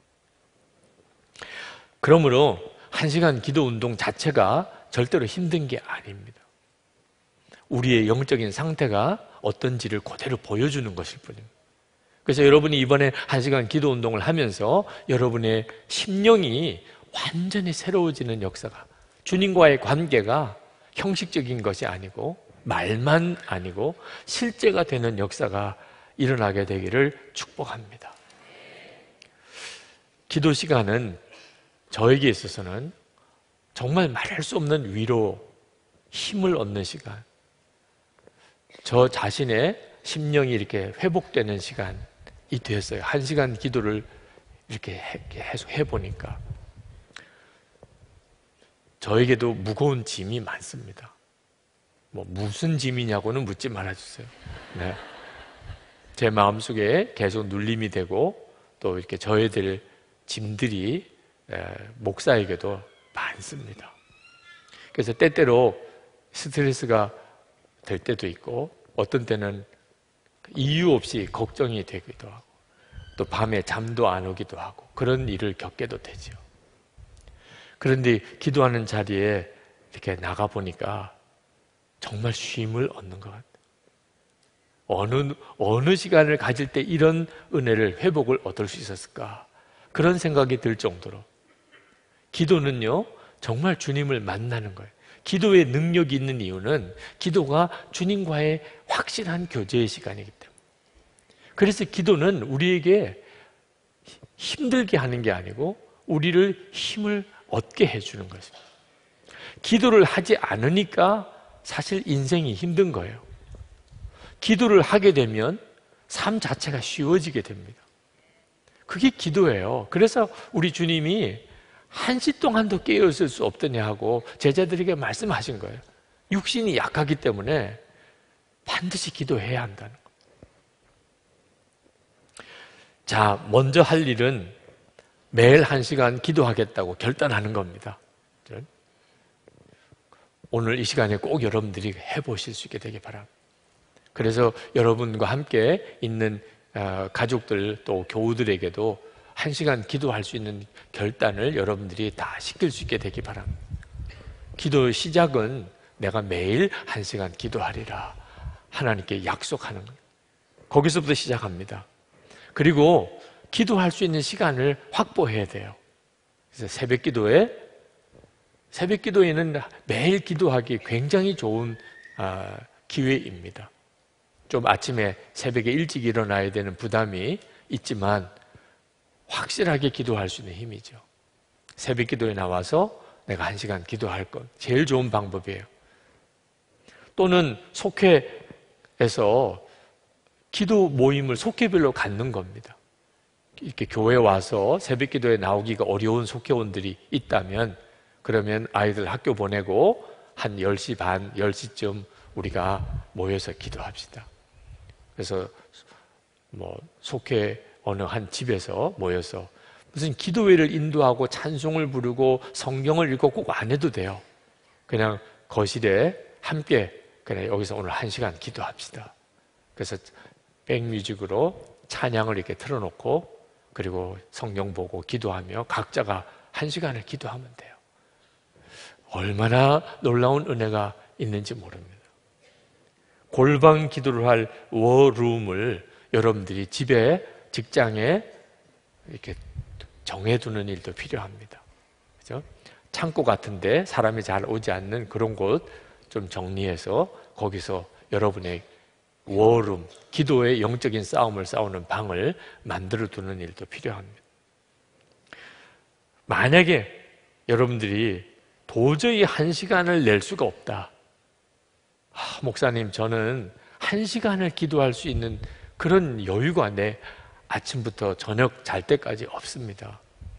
그러므로 한 시간 기도 운동 자체가 절대로 힘든 게 아닙니다. 우리의 영적인 상태가 어떤지를 그대로 보여주는 것일 뿐입니다. 그래서 여러분이 이번에 한 시간 기도 운동을 하면서 여러분의 심령이 완전히 새로워지는 역사가 주님과의 관계가 형식적인 것이 아니고 말만 아니고 실제가 되는 역사가 일어나게 되기를 축복합니다. 기도 시간은 저에게 있어서는 정말 말할 수 없는 위로, 힘을 얻는 시간, 저 자신의 심령이 이렇게 회복되는 시간이 되었어요. 한 시간 기도를 이렇게 계속 해보니까 저에게도 무거운 짐이 많습니다. 뭐 무슨 짐이냐고는 묻지 말아주세요. 네. 제 마음속에 계속 눌림이 되고 또 이렇게 져야 될 짐들이 목사에게도 많습니다. 그래서 때때로 스트레스가 될 때도 있고 어떤 때는 이유 없이 걱정이 되기도 하고 또 밤에 잠도 안 오기도 하고 그런 일을 겪게도 되죠. 그런데 기도하는 자리에 이렇게 나가 보니까 정말 쉼을 얻는 것 같아요. 어느, 어느 시간을 가질 때 이런 은혜를, 회복을 얻을 수 있었을까? 그런 생각이 들 정도로. 기도는요, 정말 주님을 만나는 거예요. 기도의 능력이 있는 이유는 기도가 주님과의 확실한 교제의 시간이기 때문에. 그래서 기도는 우리에게 힘들게 하는 게 아니고 우리를 힘을 얻게 해주는 것입니다. 기도를 하지 않으니까 사실 인생이 힘든 거예요. 기도를 하게 되면 삶 자체가 쉬워지게 됩니다. 그게 기도예요. 그래서 우리 주님이 한시 동안도 깨어있을 수 없더냐 하고 제자들에게 말씀하신 거예요. 육신이 약하기 때문에 반드시 기도해야 한다는 거예요. 자, 먼저 할 일은 매일 한 시간 기도하겠다고 결단하는 겁니다. 오늘 이 시간에 꼭 여러분들이 해보실 수 있게 되길 바랍니다. 그래서 여러분과 함께 있는 가족들 또 교우들에게도 한 시간 기도할 수 있는 결단을 여러분들이 다 시킬 수 있게 되기 바랍니다. 기도의 시작은 내가 매일 한 시간 기도하리라 하나님께 약속하는 거예요. 거기서부터 시작합니다. 그리고 기도할 수 있는 시간을 확보해야 돼요. 그래서 새벽 기도에 새벽 기도에는 매일 기도하기 굉장히 좋은 기회입니다. 좀 아침에 새벽에 일찍 일어나야 되는 부담이 있지만 확실하게 기도할 수 있는 힘이죠. 새벽 기도에 나와서 내가 한 시간 기도할 것, 제일 좋은 방법이에요. 또는 속회에서 기도 모임을 속회별로 갖는 겁니다. 이렇게 교회 와서 새벽 기도에 나오기가 어려운 속회원들이 있다면 그러면 아이들 학교 보내고 한 열 시 반, 열 시쯤 우리가 모여서 기도합시다. 그래서 뭐 속회 어느 한 집에서 모여서 무슨 기도회를 인도하고 찬송을 부르고 성경을 읽고 꼭 안 해도 돼요. 그냥 거실에 함께 그냥 여기서 오늘 한 시간 기도합시다. 그래서 백뮤직으로 찬양을 이렇게 틀어놓고 그리고 성경 보고 기도하며 각자가 한 시간을 기도하면 돼요. 얼마나 놀라운 은혜가 있는지 모릅니다. 골방 기도를 할 워룸을 여러분들이 집에, 직장에 이렇게 정해두는 일도 필요합니다. 그죠? 창고 같은데 사람이 잘 오지 않는 그런 곳 좀 정리해서 거기서 여러분의 워룸, 기도의 영적인 싸움을 싸우는 방을 만들어 두는 일도 필요합니다. 만약에 여러분들이 도저히 한 시간을 낼 수가 없다. 아, 목사님, 저는 한 시간을 기도할 수 있는 그런 여유가 내 아침부터 저녁 잘 때까지 없습니다.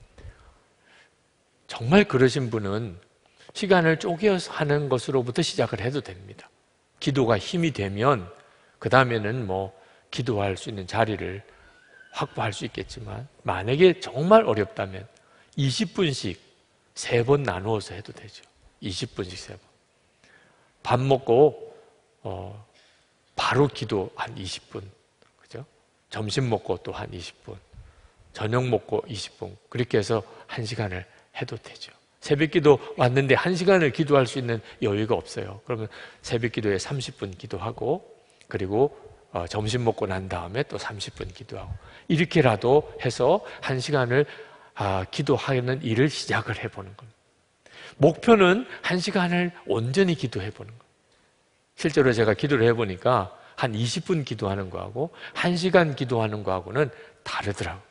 정말 그러신 분은 시간을 쪼개서 하는 것으로부터 시작을 해도 됩니다. 기도가 힘이 되면 그 다음에는 뭐 기도할 수 있는 자리를 확보할 수 있겠지만 만약에 정말 어렵다면 이십 분씩 세 번 나누어서 해도 되죠. 이십 분씩 세 번. 밥 먹고 어, 바로 기도 한 이십 분. 그죠? 점심 먹고 또 한 이십 분. 저녁 먹고 이십 분. 그렇게 해서 한 시간을 해도 되죠. 새벽 기도 왔는데 한 시간을 기도할 수 있는 여유가 없어요. 그러면 새벽 기도에 삼십 분 기도하고 그리고 어, 점심 먹고 난 다음에 또 삼십 분 기도하고 이렇게라도 해서 한 시간을 아, 기도하는 일을 시작을 해보는 겁니다. 목표는 한 시간을 온전히 기도해보는 거예요. 실제로 제가 기도를 해보니까 한 이십 분 기도하는 거하고 한 시간 기도하는 거하고는 다르더라고요.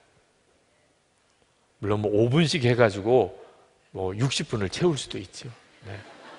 물론 뭐 오 분씩 해가지고 뭐 육십 분을 채울 수도 있죠. 네.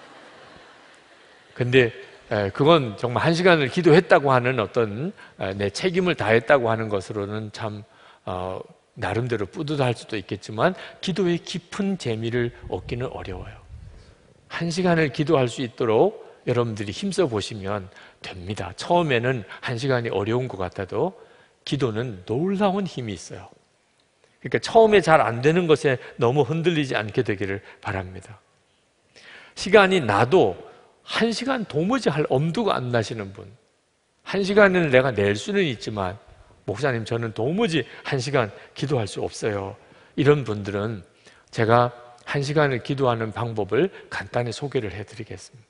근데 그건 정말 한 시간을 기도했다고 하는 어떤 내 책임을 다했다고 하는 것으로는 참 어, 나름대로 뿌듯할 수도 있겠지만 기도의 깊은 재미를 얻기는 어려워요. 한 시간을 기도할 수 있도록 여러분들이 힘써 보시면 됩니다. 처음에는 한 시간이 어려운 것 같아도 기도는 놀라운 힘이 있어요. 그러니까 처음에 잘 안 되는 것에 너무 흔들리지 않게 되기를 바랍니다. 시간이 나도 한 시간 도무지 할 엄두가 안 나시는 분, 한 시간을 내가 낼 수는 있지만 목사님 저는 도무지 한 시간 기도할 수 없어요. 이런 분들은 제가 한 시간을 기도하는 방법을 간단히 소개를 해드리겠습니다.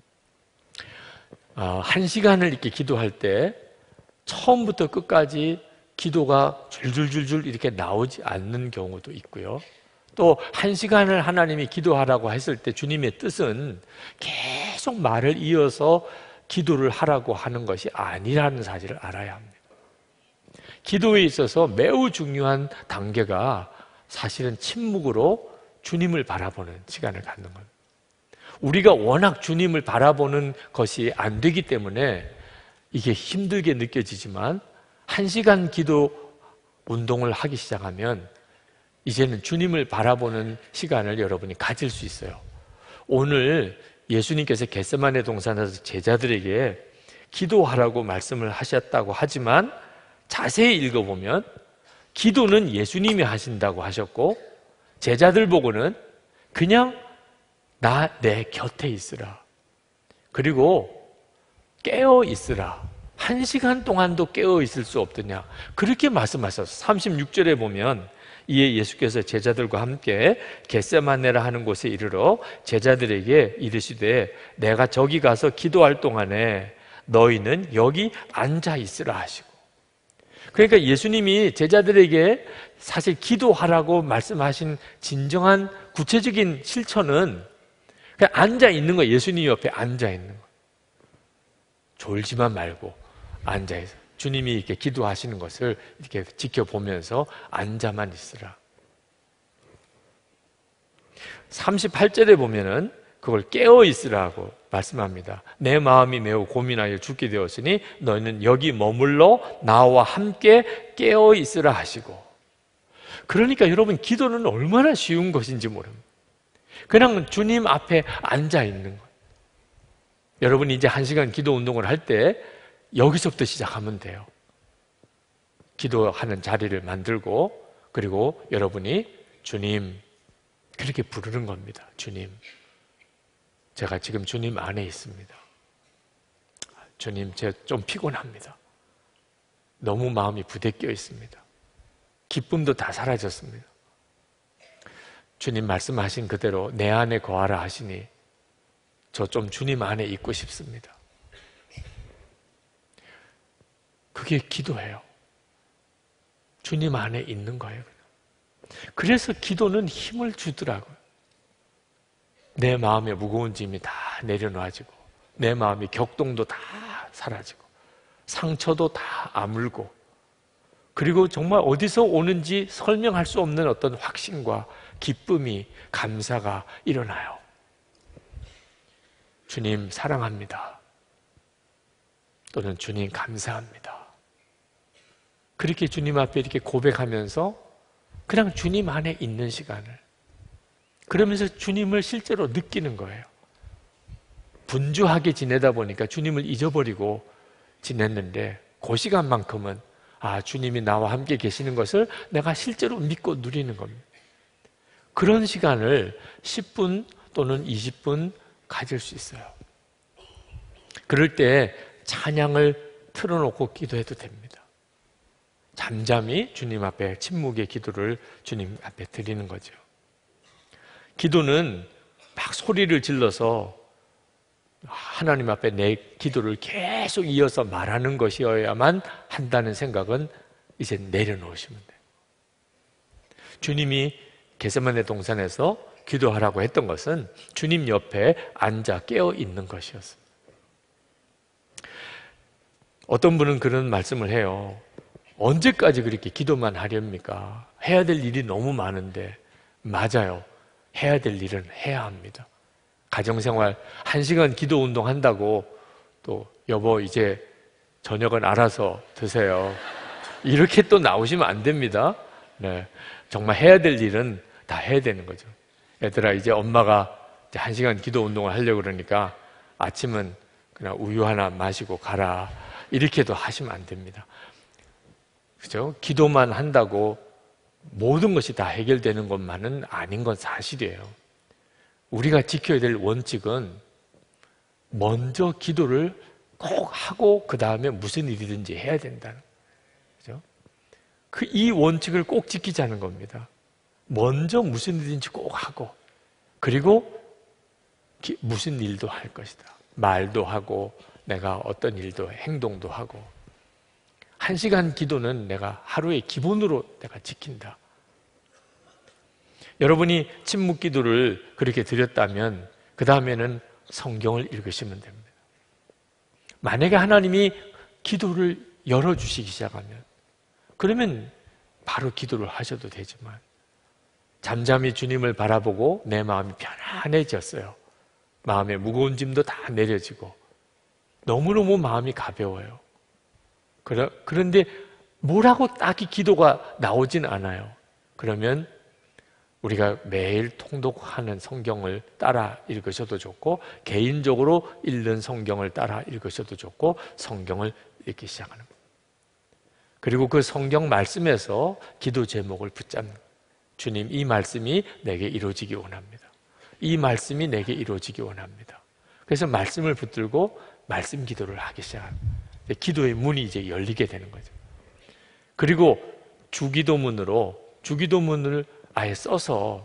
어, 한 시간을 이렇게 기도할 때 처음부터 끝까지 기도가 줄줄줄줄 이렇게 나오지 않는 경우도 있고요. 또 한 시간을 하나님이 기도하라고 했을 때 주님의 뜻은 계속 말을 이어서 기도를 하라고 하는 것이 아니라는 사실을 알아야 합니다. 기도에 있어서 매우 중요한 단계가 사실은 침묵으로 주님을 바라보는 시간을 갖는 겁니다. 우리가 워낙 주님을 바라보는 것이 안 되기 때문에 이게 힘들게 느껴지지만 한 시간 기도 운동을 하기 시작하면 이제는 주님을 바라보는 시간을 여러분이 가질 수 있어요. 오늘 예수님께서 겟세마네 동산에서 제자들에게 기도하라고 말씀을 하셨다고 하지만 자세히 읽어보면 기도는 예수님이 하신다고 하셨고 제자들 보고는 그냥 나 내 곁에 있으라. 그리고 깨어 있으라. 한 시간 동안도 깨어 있을 수 없더냐. 그렇게 말씀하셨어요. 삼십육 절에 보면 이에 예수께서 제자들과 함께 겟세마네라 하는 곳에 이르러 제자들에게 이르시되 내가 저기 가서 기도할 동안에 너희는 여기 앉아 있으라 하시고, 그러니까 예수님이 제자들에게 사실 기도하라고 말씀하신 진정한 구체적인 실천은 그냥 앉아 있는 거예요. 예수님 옆에 앉아 있는 거예요. 졸지만 말고 앉아 있어. 주님이 이렇게 기도하시는 것을 이렇게 지켜보면서 앉아만 있으라. 삼십팔 절에 보면은 그걸 깨어 있으라고 말씀합니다. 내 마음이 매우 고민하여 죽게 되었으니 너희는 여기 머물러 나와 함께 깨어 있으라 하시고. 그러니까 여러분, 기도는 얼마나 쉬운 것인지 모릅니다. 그냥 주님 앞에 앉아 있는 거예요. 여러분이 이제 한 시간 기도 운동을 할 때 여기서부터 시작하면 돼요. 기도하는 자리를 만들고, 그리고 여러분이 주님, 그렇게 부르는 겁니다. 주님, 제가 지금 주님 안에 있습니다. 주님, 제가 좀 피곤합니다. 너무 마음이 부대껴 있습니다. 기쁨도 다 사라졌습니다. 주님 말씀하신 그대로 내 안에 거하라 하시니 저 좀 주님 안에 있고 싶습니다. 그게 기도예요. 주님 안에 있는 거예요. 그래서 기도는 힘을 주더라고요. 내 마음의 무거운 짐이 다 내려놔지고, 내 마음의 격동도 다 사라지고, 상처도 다 아물고, 그리고 정말 어디서 오는지 설명할 수 없는 어떤 확신과 기쁨이, 감사가 일어나요. 주님 사랑합니다. 또는 주님 감사합니다. 그렇게 주님 앞에 이렇게 고백하면서 그냥 주님 안에 있는 시간을, 그러면서 주님을 실제로 느끼는 거예요. 분주하게 지내다 보니까 주님을 잊어버리고 지냈는데 그 시간만큼은 아, 주님이 나와 함께 계시는 것을 내가 실제로 믿고 누리는 겁니다. 그런 시간을 십 분 또는 이십 분 가질 수 있어요. 그럴 때 찬양을 틀어놓고 기도해도 됩니다. 잠잠히 주님 앞에 침묵의 기도를 주님 앞에 드리는 거죠. 기도는 막 소리를 질러서 하나님 앞에 내 기도를 계속 이어서 말하는 것이어야만 한다는 생각은 이제 내려놓으시면 돼요. 주님이 겟세마네 동산에서 기도하라고 했던 것은 주님 옆에 앉아 깨어 있는 것이었습니다. 어떤 분은 그런 말씀을 해요. 언제까지 그렇게 기도만 하렵니까? 해야 될 일이 너무 많은데. 맞아요. 해야 될 일은 해야 합니다. 가정생활 한 시간 기도 운동 한다고 또 여보 이제 저녁은 알아서 드세요, 이렇게 또 나오시면 안 됩니다. 네, 정말 해야 될 일은 다 해야 되는 거죠. 얘들아, 이제 엄마가 이제 한 시간 기도 운동을 하려고 그러니까 아침은 그냥 우유 하나 마시고 가라, 이렇게도 하시면 안 됩니다. 그죠? 기도만 한다고 모든 것이 다 해결되는 것만은 아닌 건 사실이에요. 우리가 지켜야 될 원칙은 먼저 기도를 꼭 하고 그 다음에 무슨 일이든지 해야 된다는, 그죠? 그 이 원칙을 꼭 지키자는 겁니다. 먼저 무슨 일이든지 꼭 하고 그리고 기, 무슨 일도 할 것이다. 말도 하고 내가 어떤 일도 행동도 하고 한 시간 기도는 내가 하루의 기본으로 내가 지킨다. 여러분이 침묵 기도를 그렇게 드렸다면 그 다음에는 성경을 읽으시면 됩니다. 만약에 하나님이 기도를 열어주시기 시작하면 그러면 바로 기도를 하셔도 되지만 잠잠히 주님을 바라보고 내 마음이 편안해졌어요. 마음의 무거운 짐도 다 내려지고 너무너무 마음이 가벼워요. 그런데 뭐라고 딱히 기도가 나오진 않아요. 그러면 우리가 매일 통독하는 성경을 따라 읽으셔도 좋고 개인적으로 읽는 성경을 따라 읽으셔도 좋고 성경을 읽기 시작하는 거예요. 그리고 그 성경 말씀에서 기도 제목을 붙잡는 거예요. 주님, 이 말씀이 내게 이루어지기 원합니다. 이 말씀이 내게 이루어지기 원합니다. 그래서 말씀을 붙들고 말씀 기도를 하기 시작합니다. 기도의 문이 이제 열리게 되는 거죠. 그리고 주기도문으로 주기도문을 아예 써서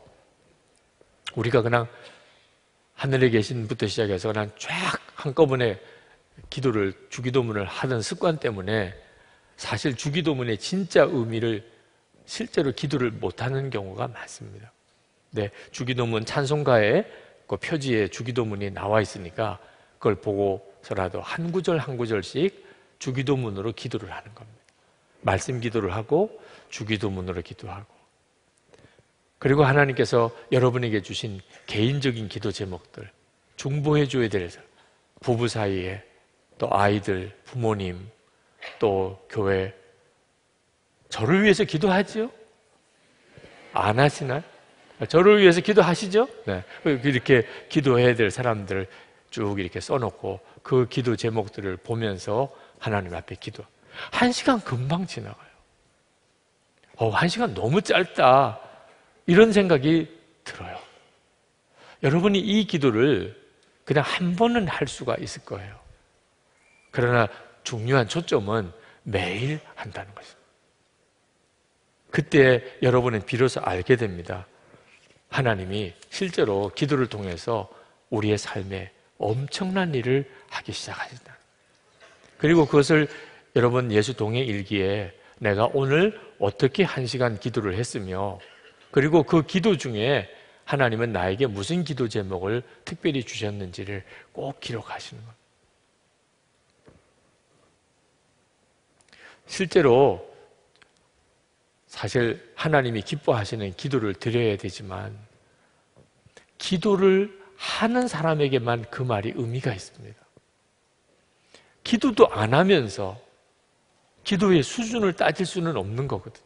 우리가 그냥 하늘에 계신 분부터 시작해서 그냥 쫙 한꺼번에 기도를 주기도문을 하던 습관 때문에 사실 주기도문의 진짜 의미를 실제로 기도를 못하는 경우가 많습니다. 네, 주기도문 찬송가에 그 표지에 주기도문이 나와 있으니까 그걸 보고서라도 한 구절 한 구절씩 주기도문으로 기도를 하는 겁니다. 말씀 기도를 하고 주기도문으로 기도하고 그리고 하나님께서 여러분에게 주신 개인적인 기도 제목들 중보해 줘야 될 부부 사이에 또 아이들, 부모님, 또 교회 저를 위해서 기도하지요? 안 하시나요? 저를 위해서 기도하시죠? 네. 이렇게 기도해야 될 사람들을 쭉 이렇게 써놓고 그 기도 제목들을 보면서 하나님 앞에 기도. 한 시간 금방 지나가요. 어, 한 시간 너무 짧다. 이런 생각이 들어요. 여러분이 이 기도를 그냥 한 번은 할 수가 있을 거예요. 그러나 중요한 초점은 매일 한다는 것입니다. 그때 여러분은 비로소 알게 됩니다. 하나님이 실제로 기도를 통해서 우리의 삶에 엄청난 일을 하기 시작하신다. 그리고 그것을 여러분 예수 동행 일기에 내가 오늘 어떻게 한 시간 기도를 했으며 그리고 그 기도 중에 하나님은 나에게 무슨 기도 제목을 특별히 주셨는지를 꼭 기록하시는 겁니다. 실제로 사실 하나님이 기뻐하시는 기도를 드려야 되지만 기도를 하는 사람에게만 그 말이 의미가 있습니다. 기도도 안 하면서 기도의 수준을 따질 수는 없는 거거든요.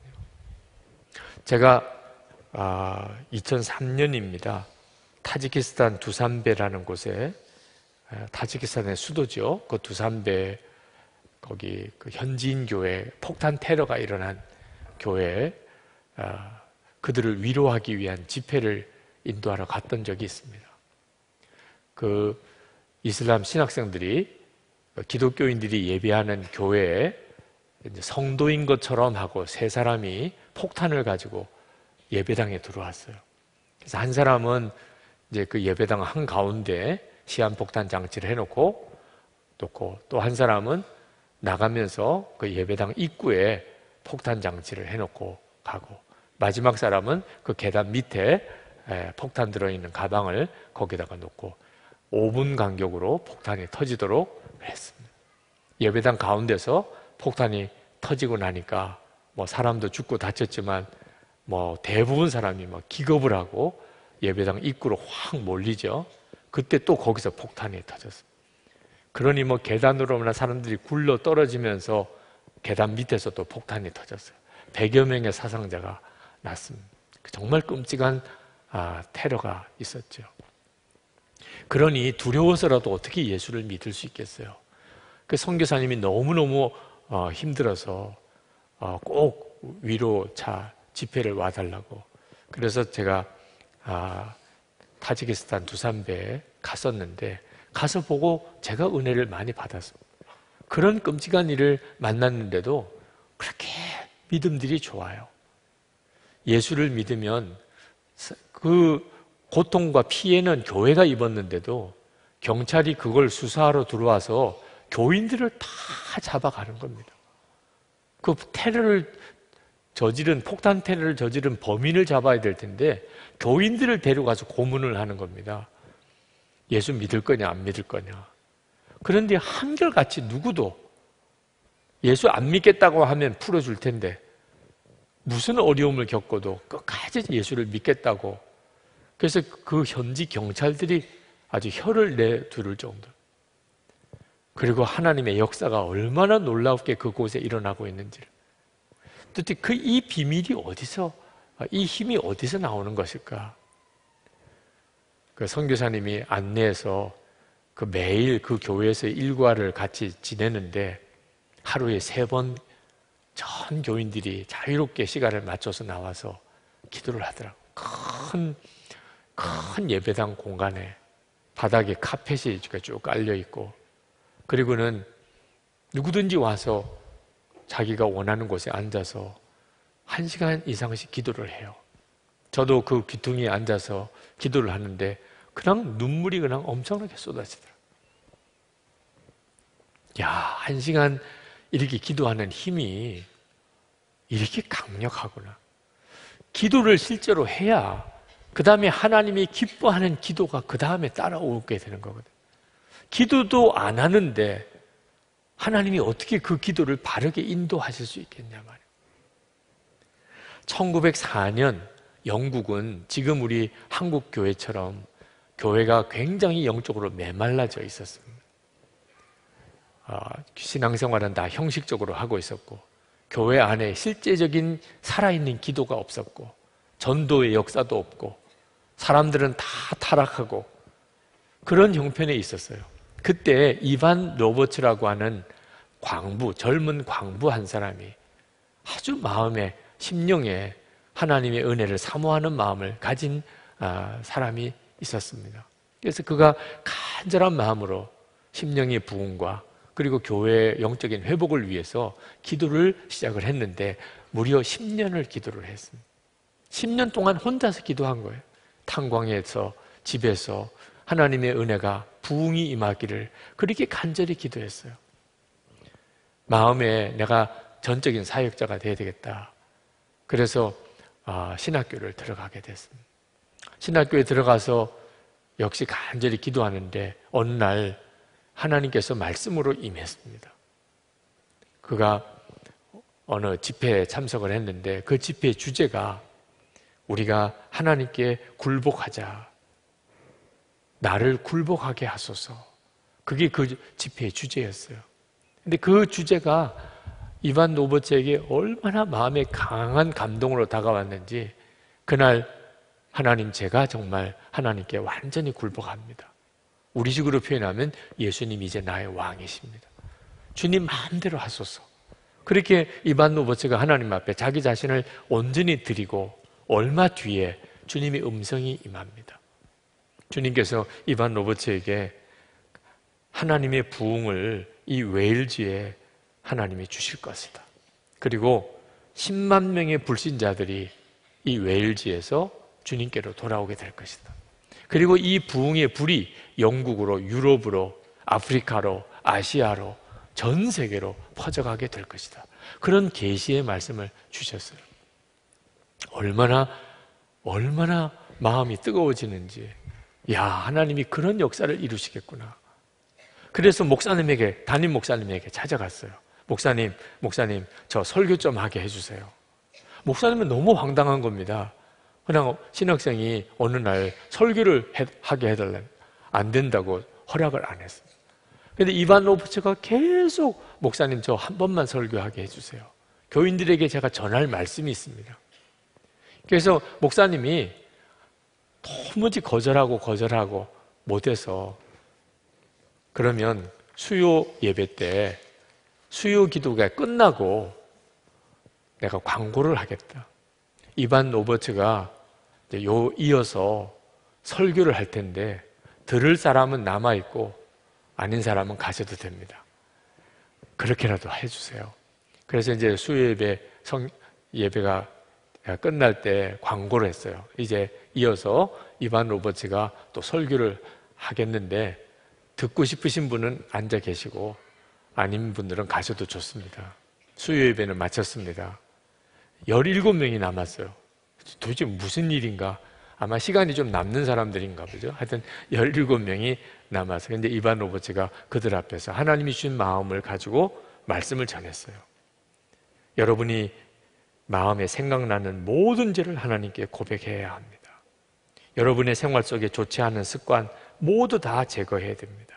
제가 아, 이천삼 년입니다. 타지키스탄 두산베라는 곳에 타지키스탄의 수도죠. 그 두산베 거기 그 현지인 교회 폭탄 테러가 일어난 교회에 아, 그들을 위로하기 위한 집회를 인도하러 갔던 적이 있습니다. 그 이슬람 신학생들이 기독교인들이 예배하는 교회에 이제 성도인 것처럼 하고 세 사람이 폭탄을 가지고 예배당에 들어왔어요. 그래서 한 사람은 이제 그 예배당 한 가운데 시한폭탄 장치를 해놓고 놓고 또 한 사람은 나가면서 그 예배당 입구에 폭탄 장치를 해놓고 가고 마지막 사람은 그 계단 밑에 폭탄 들어있는 가방을 거기다가 놓고 오 분 간격으로 폭탄이 터지도록 했습니다. 예배당 가운데서 폭탄이 터지고 나니까 뭐 사람도 죽고 다쳤지만 뭐 대부분 사람이 막 기겁을 하고 예배당 입구로 확 몰리죠. 그때 또 거기서 폭탄이 터졌습니다. 그러니 뭐 계단으로나 사람들이 굴러 떨어지면서 계단 밑에서 또 폭탄이 터졌어요. 백여 명의 사상자가 났습니다. 정말 끔찍한 아, 테러가 있었죠. 그러니 두려워서라도 어떻게 예수를 믿을 수 있겠어요? 그 선교사님이 너무너무 어, 힘들어서 어, 꼭 위로차 집회를 와달라고. 그래서 제가 아, 타지키스탄 두산베에 갔었는데 가서 보고 제가 은혜를 많이 받았습니다. 그런 끔찍한 일을 만났는데도 그렇게 믿음들이 좋아요. 예수를 믿으면 그 고통과 피해는 교회가 입었는데도 경찰이 그걸 수사하러 들어와서 교인들을 다 잡아가는 겁니다. 그 테러를 저지른, 폭탄 테러를 저지른 범인을 잡아야 될 텐데 교인들을 데려가서 고문을 하는 겁니다. 예수 믿을 거냐 안 믿을 거냐. 그런데 한결같이 누구도 예수 안 믿겠다고 하면 풀어줄 텐데 무슨 어려움을 겪어도 끝까지 예수를 믿겠다고. 그래서 그 현지 경찰들이 아주 혀를 내두를 정도. 그리고 하나님의 역사가 얼마나 놀랍게 그곳에 일어나고 있는지를. 도대체 그 이 비밀이 어디서, 이 힘이 어디서 나오는 것일까? 그 선교사님이 안내해서 그 매일 그 교회에서 일과를 같이 지내는데 하루에 세 번 전 교인들이 자유롭게 시간을 맞춰서 나와서 기도를 하더라고요. 큰, 큰 예배당 공간에 바닥에 카펫이 쭉 깔려 있고, 그리고는 누구든지 와서 자기가 원하는 곳에 앉아서 한 시간 이상씩 기도를 해요. 저도 그 귀퉁이에 앉아서 기도를 하는데 그냥 눈물이 그냥 엄청나게 쏟아지더라고요. 야, 한 시간 이렇게 기도하는 힘이 이렇게 강력하구나. 기도를 실제로 해야 그 다음에 하나님이 기뻐하는 기도가 그 다음에 따라오게 되는 거거든요. 기도도 안 하는데 하나님이 어떻게 그 기도를 바르게 인도하실 수 있겠냐 말이에요. 천구백사 년 영국은 지금 우리 한국 교회처럼 교회가 굉장히 영적으로 메말라져 있었습니다. 신앙생활은 다 형식적으로 하고 있었고 교회 안에 실제적인 살아있는 기도가 없었고 전도의 역사도 없고 사람들은 다 타락하고 그런 형편에 있었어요. 그때 이반 로버츠라고 하는 광부, 젊은 광부 한 사람이 아주 마음에, 심령에 하나님의 은혜를 사모하는 마음을 가진 사람이 있었습니다. 그래서 그가 간절한 마음으로 심령의 부흥과 그리고 교회의 영적인 회복을 위해서 기도를 시작을 했는데 무려 십 년을 기도를 했습니다. 십 년 동안 혼자서 기도한 거예요. 탄광에서, 집에서 하나님의 은혜가 부흥이 임하기를 그렇게 간절히 기도했어요. 마음에 내가 전적인 사역자가 돼야 되겠다. 그래서 신학교를 들어가게 됐습니다. 신학교에 들어가서 역시 간절히 기도하는데 어느 날 하나님께서 말씀으로 임했습니다. 그가 어느 집회에 참석을 했는데 그 집회의 주제가 우리가 하나님께 굴복하자. 나를 굴복하게 하소서. 그게 그 집회의 주제였어요. 근데 그 주제가 이반 노버츠에게 얼마나 마음에 강한 감동으로 다가왔는지 그날 하나님 제가 정말 하나님께 완전히 굴복합니다. 우리식으로 표현하면 예수님 이제 나의 왕이십니다. 주님 마음대로 하소서. 그렇게 이반 노버츠가 하나님 앞에 자기 자신을 온전히 드리고 얼마 뒤에 주님의 음성이 임합니다. 주님께서 이반 로버츠에게 하나님의 부흥을 이 웨일즈에 하나님이 주실 것이다. 그리고 십만 명의 불신자들이 이 웨일즈에서 주님께로 돌아오게 될 것이다. 그리고 이 부흥의 불이 영국으로, 유럽으로, 아프리카로, 아시아로, 전 세계로 퍼져가게 될 것이다. 그런 계시의 말씀을 주셨어요. 얼마나 얼마나 마음이 뜨거워지는지, 야, 하나님이 그런 역사를 이루시겠구나. 그래서 목사님에게, 담임 목사님에게 찾아갔어요. 목사님, 목사님, 저 설교 좀 하게 해주세요. 목사님은 너무 황당한 겁니다. 그냥 신학생이 어느 날 설교를 해, 하게 해달라면 안 된다고 허락을 안 했습니다. 그런데 이반 로버츠가 계속 목사님 저 한 번만 설교하게 해주세요. 교인들에게 제가 전할 말씀이 있습니다. 그래서 목사님이 도무지 거절하고 거절하고 못해서 그러면 수요 예배 때 수요 기도가 끝나고 내가 광고를 하겠다. 이반 로버츠가 요 이어서 설교를 할 텐데 들을 사람은 남아있고 아닌 사람은 가셔도 됩니다. 그렇게라도 해주세요. 그래서 이제 수요 예배 성 예배가 끝날 때 광고를 했어요. 이제 이어서 이반 로버츠가 또 설교를 하겠는데 듣고 싶으신 분은 앉아 계시고 아닌 분들은 가셔도 좋습니다. 수요 예배는 마쳤습니다. 열일곱 명이 남았어요. 도대체 무슨 일인가? 아마 시간이 좀 남는 사람들인가 보죠. 하여튼 열일곱 명이 남았어요. 근데 이반 로버츠가 그들 앞에서 하나님이 주신 마음을 가지고 말씀을 전했어요. 여러분이 마음에 생각나는 모든 죄를 하나님께 고백해야 합니다. 여러분의 생활 속에 좋지 않은 습관 모두 다 제거해야 됩니다.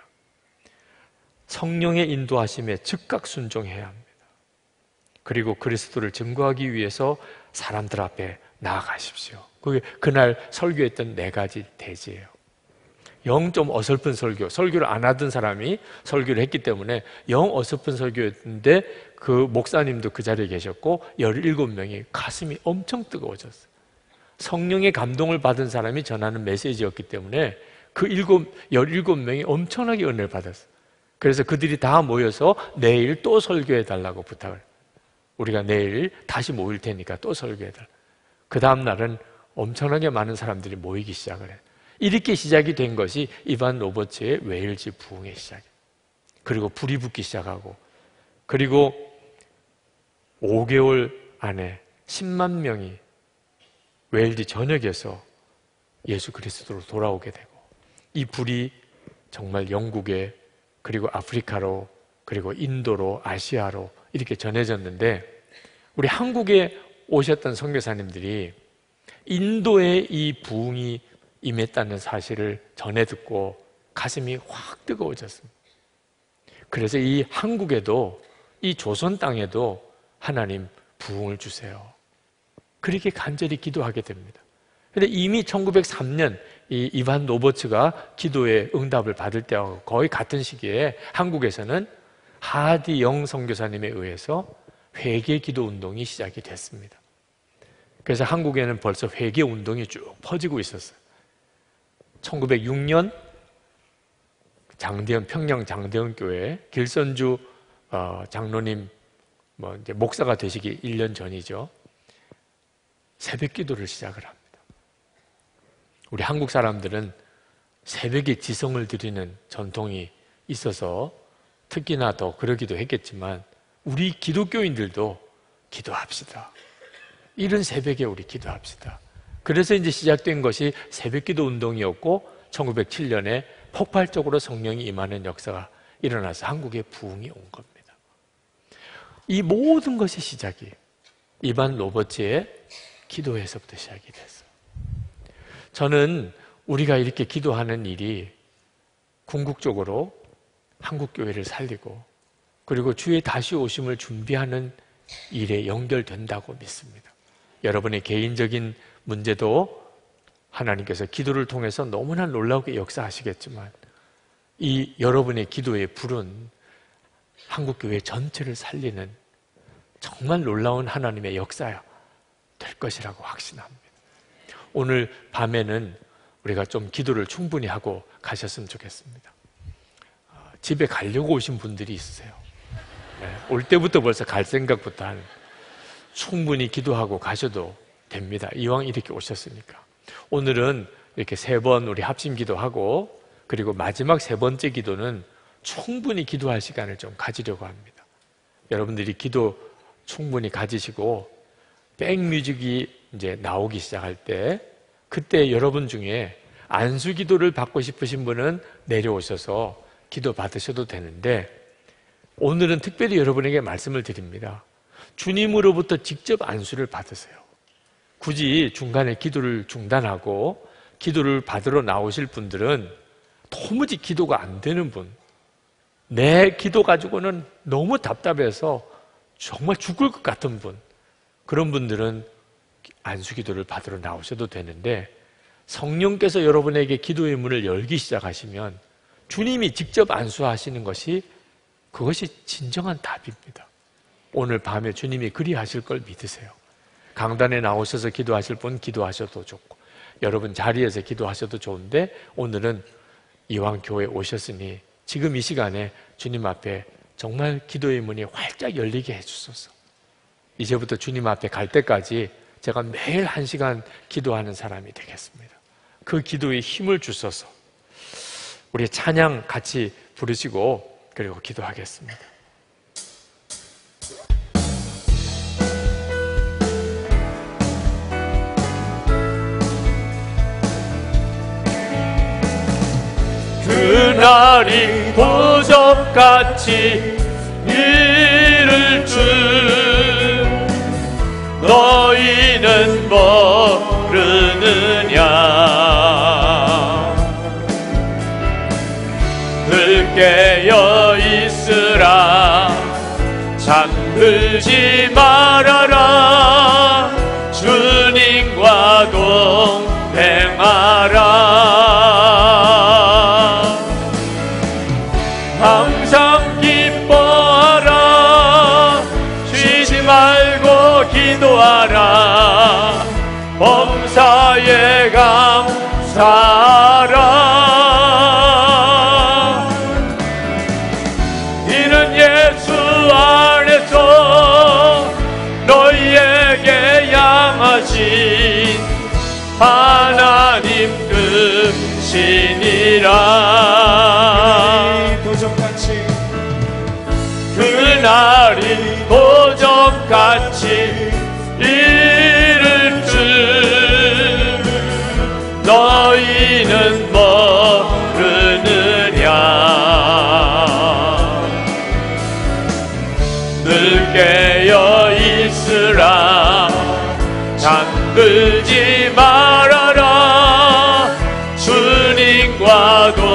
성령의 인도하심에 즉각 순종해야 합니다. 그리고 그리스도를 증거하기 위해서 사람들 앞에 나아가십시오. 그게 그날 설교했던 네 가지 대지예요. 영 좀 어설픈 설교, 설교를 안 하던 사람이 설교를 했기 때문에 영 어설픈 설교였는데 그 목사님도 그 자리에 계셨고 열일곱 명이 가슴이 엄청 뜨거워졌어요. 성령의 감동을 받은 사람이 전하는 메시지였기 때문에 그 일곱, 열일곱 명이 엄청나게 은혜를 받았어요. 그래서 그들이 다 모여서 내일 또 설교해 달라고 부탁을 해요. 우리가 내일 다시 모일 테니까 또 설교해 달라고. 그 다음 날은 엄청나게 많은 사람들이 모이기 시작을 해요. 이렇게 시작이 된 것이 이반 로버츠의 웨일즈 부흥의 시작이에요. 그리고 불이 붙기 시작하고 그리고 오 개월 안에 십만 명이 웨일즈 전역에서 예수 그리스도로 돌아오게 되고 이 불이 정말 영국에 그리고 아프리카로 그리고 인도로 아시아로 이렇게 전해졌는데 우리 한국에 오셨던 선교사님들이 인도에 이 부흥이 임했다는 사실을 전해 듣고 가슴이 확 뜨거워졌습니다. 그래서 이 한국에도 이 조선 땅에도 하나님 부흥을 주세요. 그렇게 간절히 기도하게 됩니다. 그런데 이미 천구백삼 년 이 이반 로버츠가 기도의 응답을 받을 때와 거의 같은 시기에 한국에서는 하디 영 선교사님에 의해서 회개 기도 운동이 시작이 됐습니다. 그래서 한국에는 벌써 회개 운동이 쭉 퍼지고 있었어요. 천구백육 년 장대현 평양 장대현 교회 길선주 어, 장로님 뭐 이제 목사가 되시기 일 년 전이죠. 새벽 기도를 시작을 합니다. 우리 한국 사람들은 새벽에 지성을 드리는 전통이 있어서 특히나 더 그러기도 했겠지만 우리 기독교인들도 기도합시다. 이른 새벽에 우리 기도합시다. 그래서 이제 시작된 것이 새벽기도 운동이었고 천구백칠 년에 폭발적으로 성령이 임하는 역사가 일어나서 한국에 부흥이 온 겁니다. 이 모든 것이 시작이 이반 로버츠의 기도에서부터 시작이 됐어요. 저는 우리가 이렇게 기도하는 일이 궁극적으로 한국교회를 살리고 그리고 주의 다시 오심을 준비하는 일에 연결된다고 믿습니다. 여러분의 개인적인 문제도 하나님께서 기도를 통해서 너무나 놀라우게 역사하시겠지만 이 여러분의 기도의 불은 한국교회 전체를 살리는 정말 놀라운 하나님의 역사야 될 것이라고 확신합니다. 오늘 밤에는 우리가 좀 기도를 충분히 하고 가셨으면 좋겠습니다. 집에 가려고 오신 분들이 있으세요. 네, 올 때부터 벌써 갈 생각부터 하는 충분히 기도하고 가셔도 됩니다. 이왕 이렇게 오셨으니까. 오늘은 이렇게 세 번 우리 합심 기도하고 그리고 마지막 세 번째 기도는 충분히 기도할 시간을 좀 가지려고 합니다. 여러분들이 기도 충분히 가지시고 백뮤직이 이제 나오기 시작할 때 그때 여러분 중에 안수 기도를 받고 싶으신 분은 내려오셔서 기도 받으셔도 되는데 오늘은 특별히 여러분에게 말씀을 드립니다. 주님으로부터 직접 안수를 받으세요. 굳이 중간에 기도를 중단하고 기도를 받으러 나오실 분들은 도무지 기도가 안 되는 분, 내 기도 가지고는 너무 답답해서 정말 죽을 것 같은 분, 그런 분들은 안수 기도를 받으러 나오셔도 되는데 성령께서 여러분에게 기도의 문을 열기 시작하시면 주님이 직접 안수하시는 것이 그것이 진정한 답입니다. 오늘 밤에 주님이 그리하실 걸 믿으세요. 강단에 나오셔서 기도하실 분 기도하셔도 좋고 여러분 자리에서 기도하셔도 좋은데 오늘은 이왕 교회에 오셨으니 지금 이 시간에 주님 앞에 정말 기도의 문이 활짝 열리게 해주소서. 이제부터 주님 앞에 갈 때까지 제가 매일 한 시간 기도하는 사람이 되겠습니다. 그 기도에 힘을 주셔서 우리 찬양 같이 부르시고 그리고 기도하겠습니다. 그날이 도적같이 이를 줄 너희는 모르느냐. 늘 깨어 있으라 잠들지 말아라 주님과 동행하라. 항상 기뻐하라 쉬지 말고 기도하라 범사에 감사하라. 이는 예수 안에서 너희에게 향하신 하나님 뜻이니라. 도적같이 그날이 도적같이 이를 줄 너희는 모르느냐. 늘 깨어 있으라 잠들지 말아라 주님과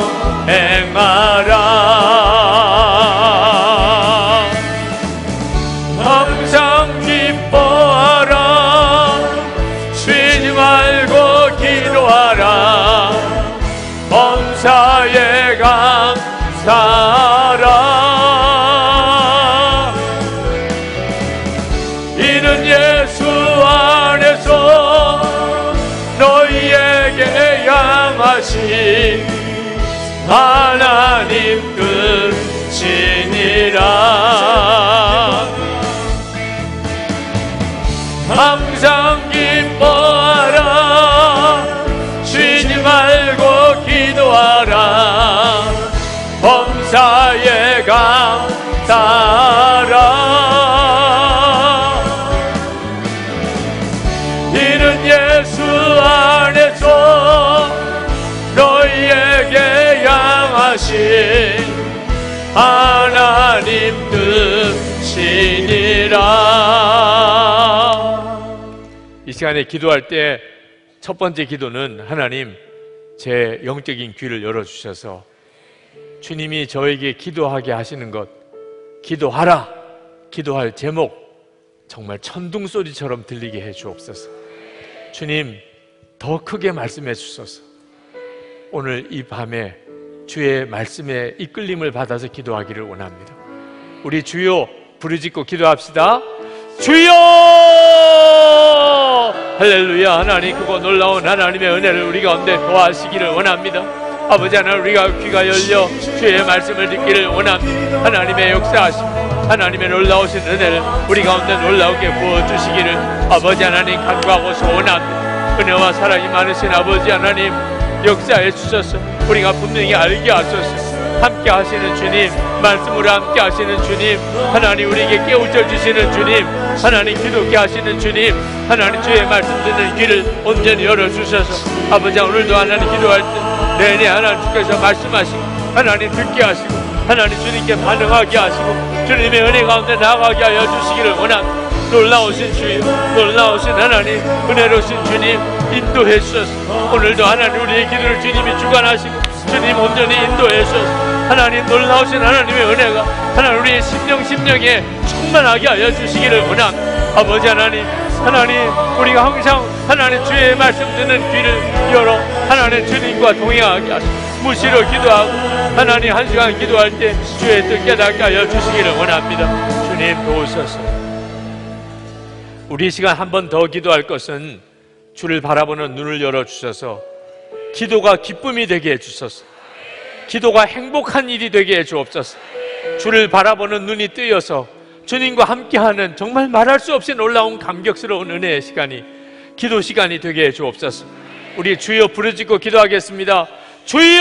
동행하라. 항상 기뻐하라 쉬지 말고 기도하라 범사에 감사하라. 이는 예수 안에서 너희에게 향하신 하나님 뜻이니라. 항상 기뻐하라 쉬지 말고 기도하라 범사에 감사하라. 이는 예수 안에서 너희에게 향하신 하나님 뜻이니라. 이 시간에 기도할 때 첫 번째 기도는 하나님 제 영적인 귀를 열어주셔서 주님이 저에게 기도하게 하시는 것, 기도하라, 기도할 제목 정말 천둥소리처럼 들리게 해 주옵소서. 주님 더 크게 말씀해 주소서. 오늘 이 밤에 주의 말씀에 이끌림을 받아서 기도하기를 원합니다. 우리 주여 부르짖고 기도합시다. 주여! 할렐루야. 하나님 크고 놀라운 하나님의 은혜를 우리 가운데 더하시기를 원합니다. 아버지 하나님 우리가 귀가 열려 주의 말씀을 듣기를 원합니다. 하나님의 역사하심 하나님의 놀라우신 은혜를 우리 가운데 놀라우게 부어주시기를 아버지 하나님 간구하고 소원합니다. 은혜와 사랑이 많으신 아버지 하나님 역사해 주셔서 우리가 분명히 알게 하소서. 함께 하시는 주님, 말씀으로 함께 하시는 주님, 하나님 우리에게 깨우쳐 주시는 주님, 하나님 기도케 하시는 주님, 하나님 주의 말씀 듣는 귀를 온전히 열어주셔서 아버지 오늘도 하나님 기도할 때 내내 하나님 주께서 말씀하시고 하나님 듣게 하시고 하나님 주님께 반응하게 하시고 주님의 은혜 가운데 나아가게 하여 주시기를 원합니다. 놀라우신 주님, 놀라우신 하나님, 은혜로우신 주님 인도해 주셔서 오늘도 하나님 우리의 기도를 주님이 주관하시고 주님 온전히 인도해 주셔서 하나님 놀라우신 하나님의 은혜가 하나님 우리의 심령 심령에 충만하게 하여 주시기를 원합니다. 아버지 하나님, 하나님 우리가 항상 하나님 주의 말씀 듣는 귀를 열어 하나님 주님과 동행하게 하시고 무시로 기도하고 하나님 한 시간 기도할 때 주의 뜻 깨닫게 하여 주시기를 원합니다. 주님 도우소서. 우리 시간 한 번 더 기도할 것은 주를 바라보는 눈을 열어주셔서 기도가 기쁨이 되게 해주소서. 기도가 행복한 일이 되게 해주옵소서. 주를 바라보는 눈이 뜨여서 주님과 함께하는 정말 말할 수 없이 놀라운 감격스러운 은혜의 시간이, 기도 시간이 되게 해 주옵소서. 우리 주여 부르짖고 기도하겠습니다. 주여!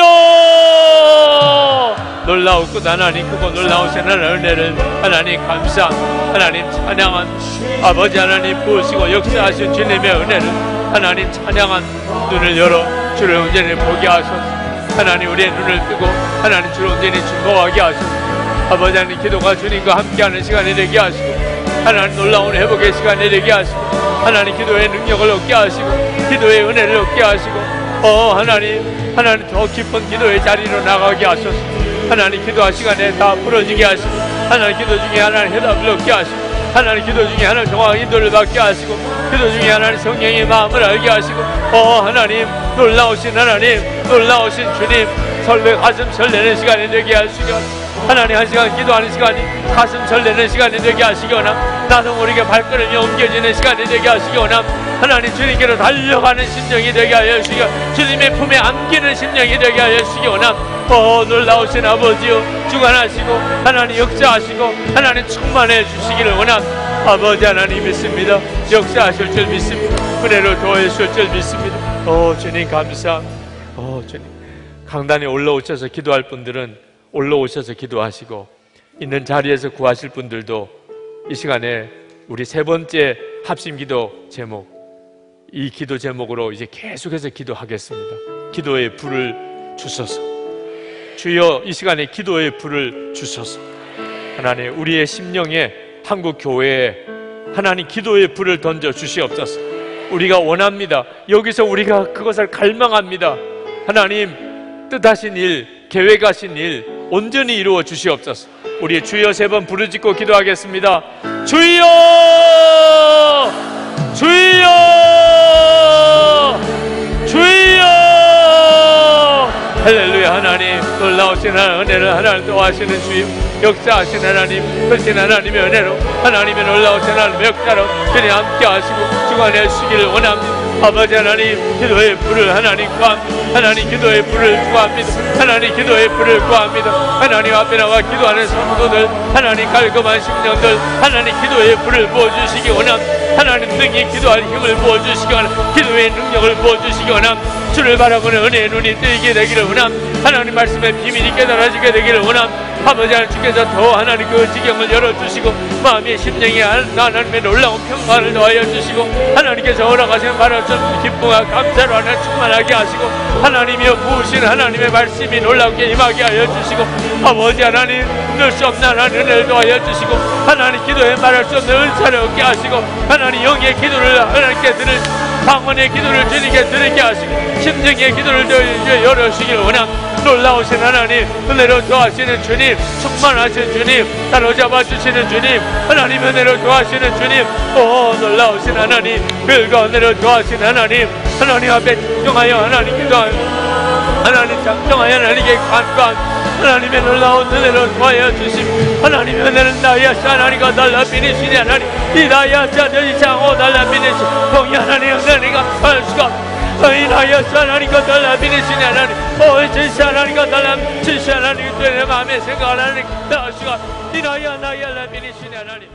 놀라우고 하나님 크고 놀라우신 하나님 은혜를 하나님 감사, 하나님 찬양한 아버지 하나님 부으시고 역사하신 주님의 은혜를 하나님 찬양한 눈을 열어 주를 온전히 보게 하소서. 하나님 우리의 눈을 뜨고 하나님 주를 온전히 주목하게 하소서. 아버지 하나님 기도가 주님과 함께하는 시간이 되게 하시고 하나님 놀라운 회복의 시간이 되게 하시고 하나님 기도의 능력을 얻게 하시고 기도의 은혜를 얻게 하시고 어 하나님 하나님 더 깊은 기도의 자리로 나가게 하소서. 하나님 기도할 시간에 다 부러지게 하시고 하나님 기도 중에 하나님 해답을 얻게 하시고 하나님 기도 중에 하나님 정확한 인도를 받게 하시고 기도 중에 하나님 성령의 마음을 알게 하시고 어 하나님 놀라우신 하나님 놀라우신 주님 설레 가슴 설레는 시간이 되게 하시고 하나님 한 시간 기도하는 시간이 가슴 설레는 시간이 되게 하시거나 나도 모르게 발걸음이 옮겨지는 시간이 되게 하시거나 하나님 주님께로 달려가는 심정이 되게 하여 주시고 주님의 품에 안기는 심정이 되게 하여 주시거나 어 놀라우신 아버지여 주관하시고 하나님 역사하시고 하나님 충만해 주시기를 원합니다. 아버지 하나님 믿습니다. 역사하실 줄 믿습니다. 은혜로 도와주실 줄 믿습니다. 어 주님 감사합니다. 어 주님 강단에 올라오셔서 기도할 분들은 올라오셔서 기도하시고 있는 자리에서 구하실 분들도 이 시간에 우리 세 번째 합심기도 제목, 이 기도 제목으로 이제 계속해서 기도하겠습니다. 기도의 불을 주소서. 주여 이 시간에 기도의 불을 주소서. 하나님 우리의 심령에 한국 교회에 하나님 기도의 불을 던져 주시옵소서. 우리가 원합니다. 여기서 우리가 그것을 갈망합니다. 하나님 뜻하신 일, 계획하신 일 온전히 이루어 주시옵소서. 우리 주여 세 번 부르짖고 기도하겠습니다. 주여! 주여! 주여! 할렐루야. 하나님 놀라우신 하나님 은혜를 하나님 도와주시는 주님 역사하신 하나님 크신 하나님의 은혜로 하나님의 놀라우신 하나님의 역사로 주님 함께 하시고 주관해 주시기를 원합니다. 아버지 하나님 기도의 불을 하나님 구합니다. 하나님 기도의 불을 구합니다. 하나님 기도의 불을 구합니다. 하나님 앞에 나와 기도하는 성도들 하나님 깔끔한 심령들 하나님 기도의 불을 부어주시기 원합니다. 하나님 능히 기도할 힘을 부어주시기 원합니다. 기도의 능력을 부어주시기 원합니다. 주를 바라보는 은혜의 눈이 뜨이게 되기를 원합니다. 하나님 말씀의 비밀이 깨달아지게 되기를 원합니다. 아버지 하나님 주께서 더 하나님 그 지경을 열어주시고 마음의 심령에 하나님의 놀라운 평강을 더하여 주시고 하나님께서 허락하시는 바라던 기쁨과 감사로 하나님 충만하게 하시고 하나님이여 부으신 하나님의 말씀이 놀랍게 임하게 하여 주시고 아버지 하나님 늘 수 없는 하나님 은혜를 더하여 주시고 하나님 기도에 말할 수 없는 은사를 얻게 하시고 하나님 영의 기도를 하나님께 드릴 방언의 기도를 주님께 드리게 하시고 심령의 기도를 열어주시기를 원합니다. 놀라우신 하나님 은혜로 도와주시는 주님 충만하신 주님 사로잡아 주시는 주님 하나님 은혜로 도와주시는 주님 오 놀라우신 하나님 별과 은혜로 도와주시는 하나님 하나님 앞에 집중하여 하나님 기도하여 하나님 작정하여 하나님께 간구한 하나님의 놀라운 은혜로 도와여 주심 하나님의 은혜는 나야시 하나님과 달라비니시니 하나님 이 나야시 하나님 장호 달라비니시 동이 하나님 은혜가 할 수가 이 나야시 하나님과 달라비니시니 하나님 오 진시 하나님과 달라 진시 하나님 내 마음에 생각하는 하나님 할 수가 이 나야 나야 달라비니시니 하나님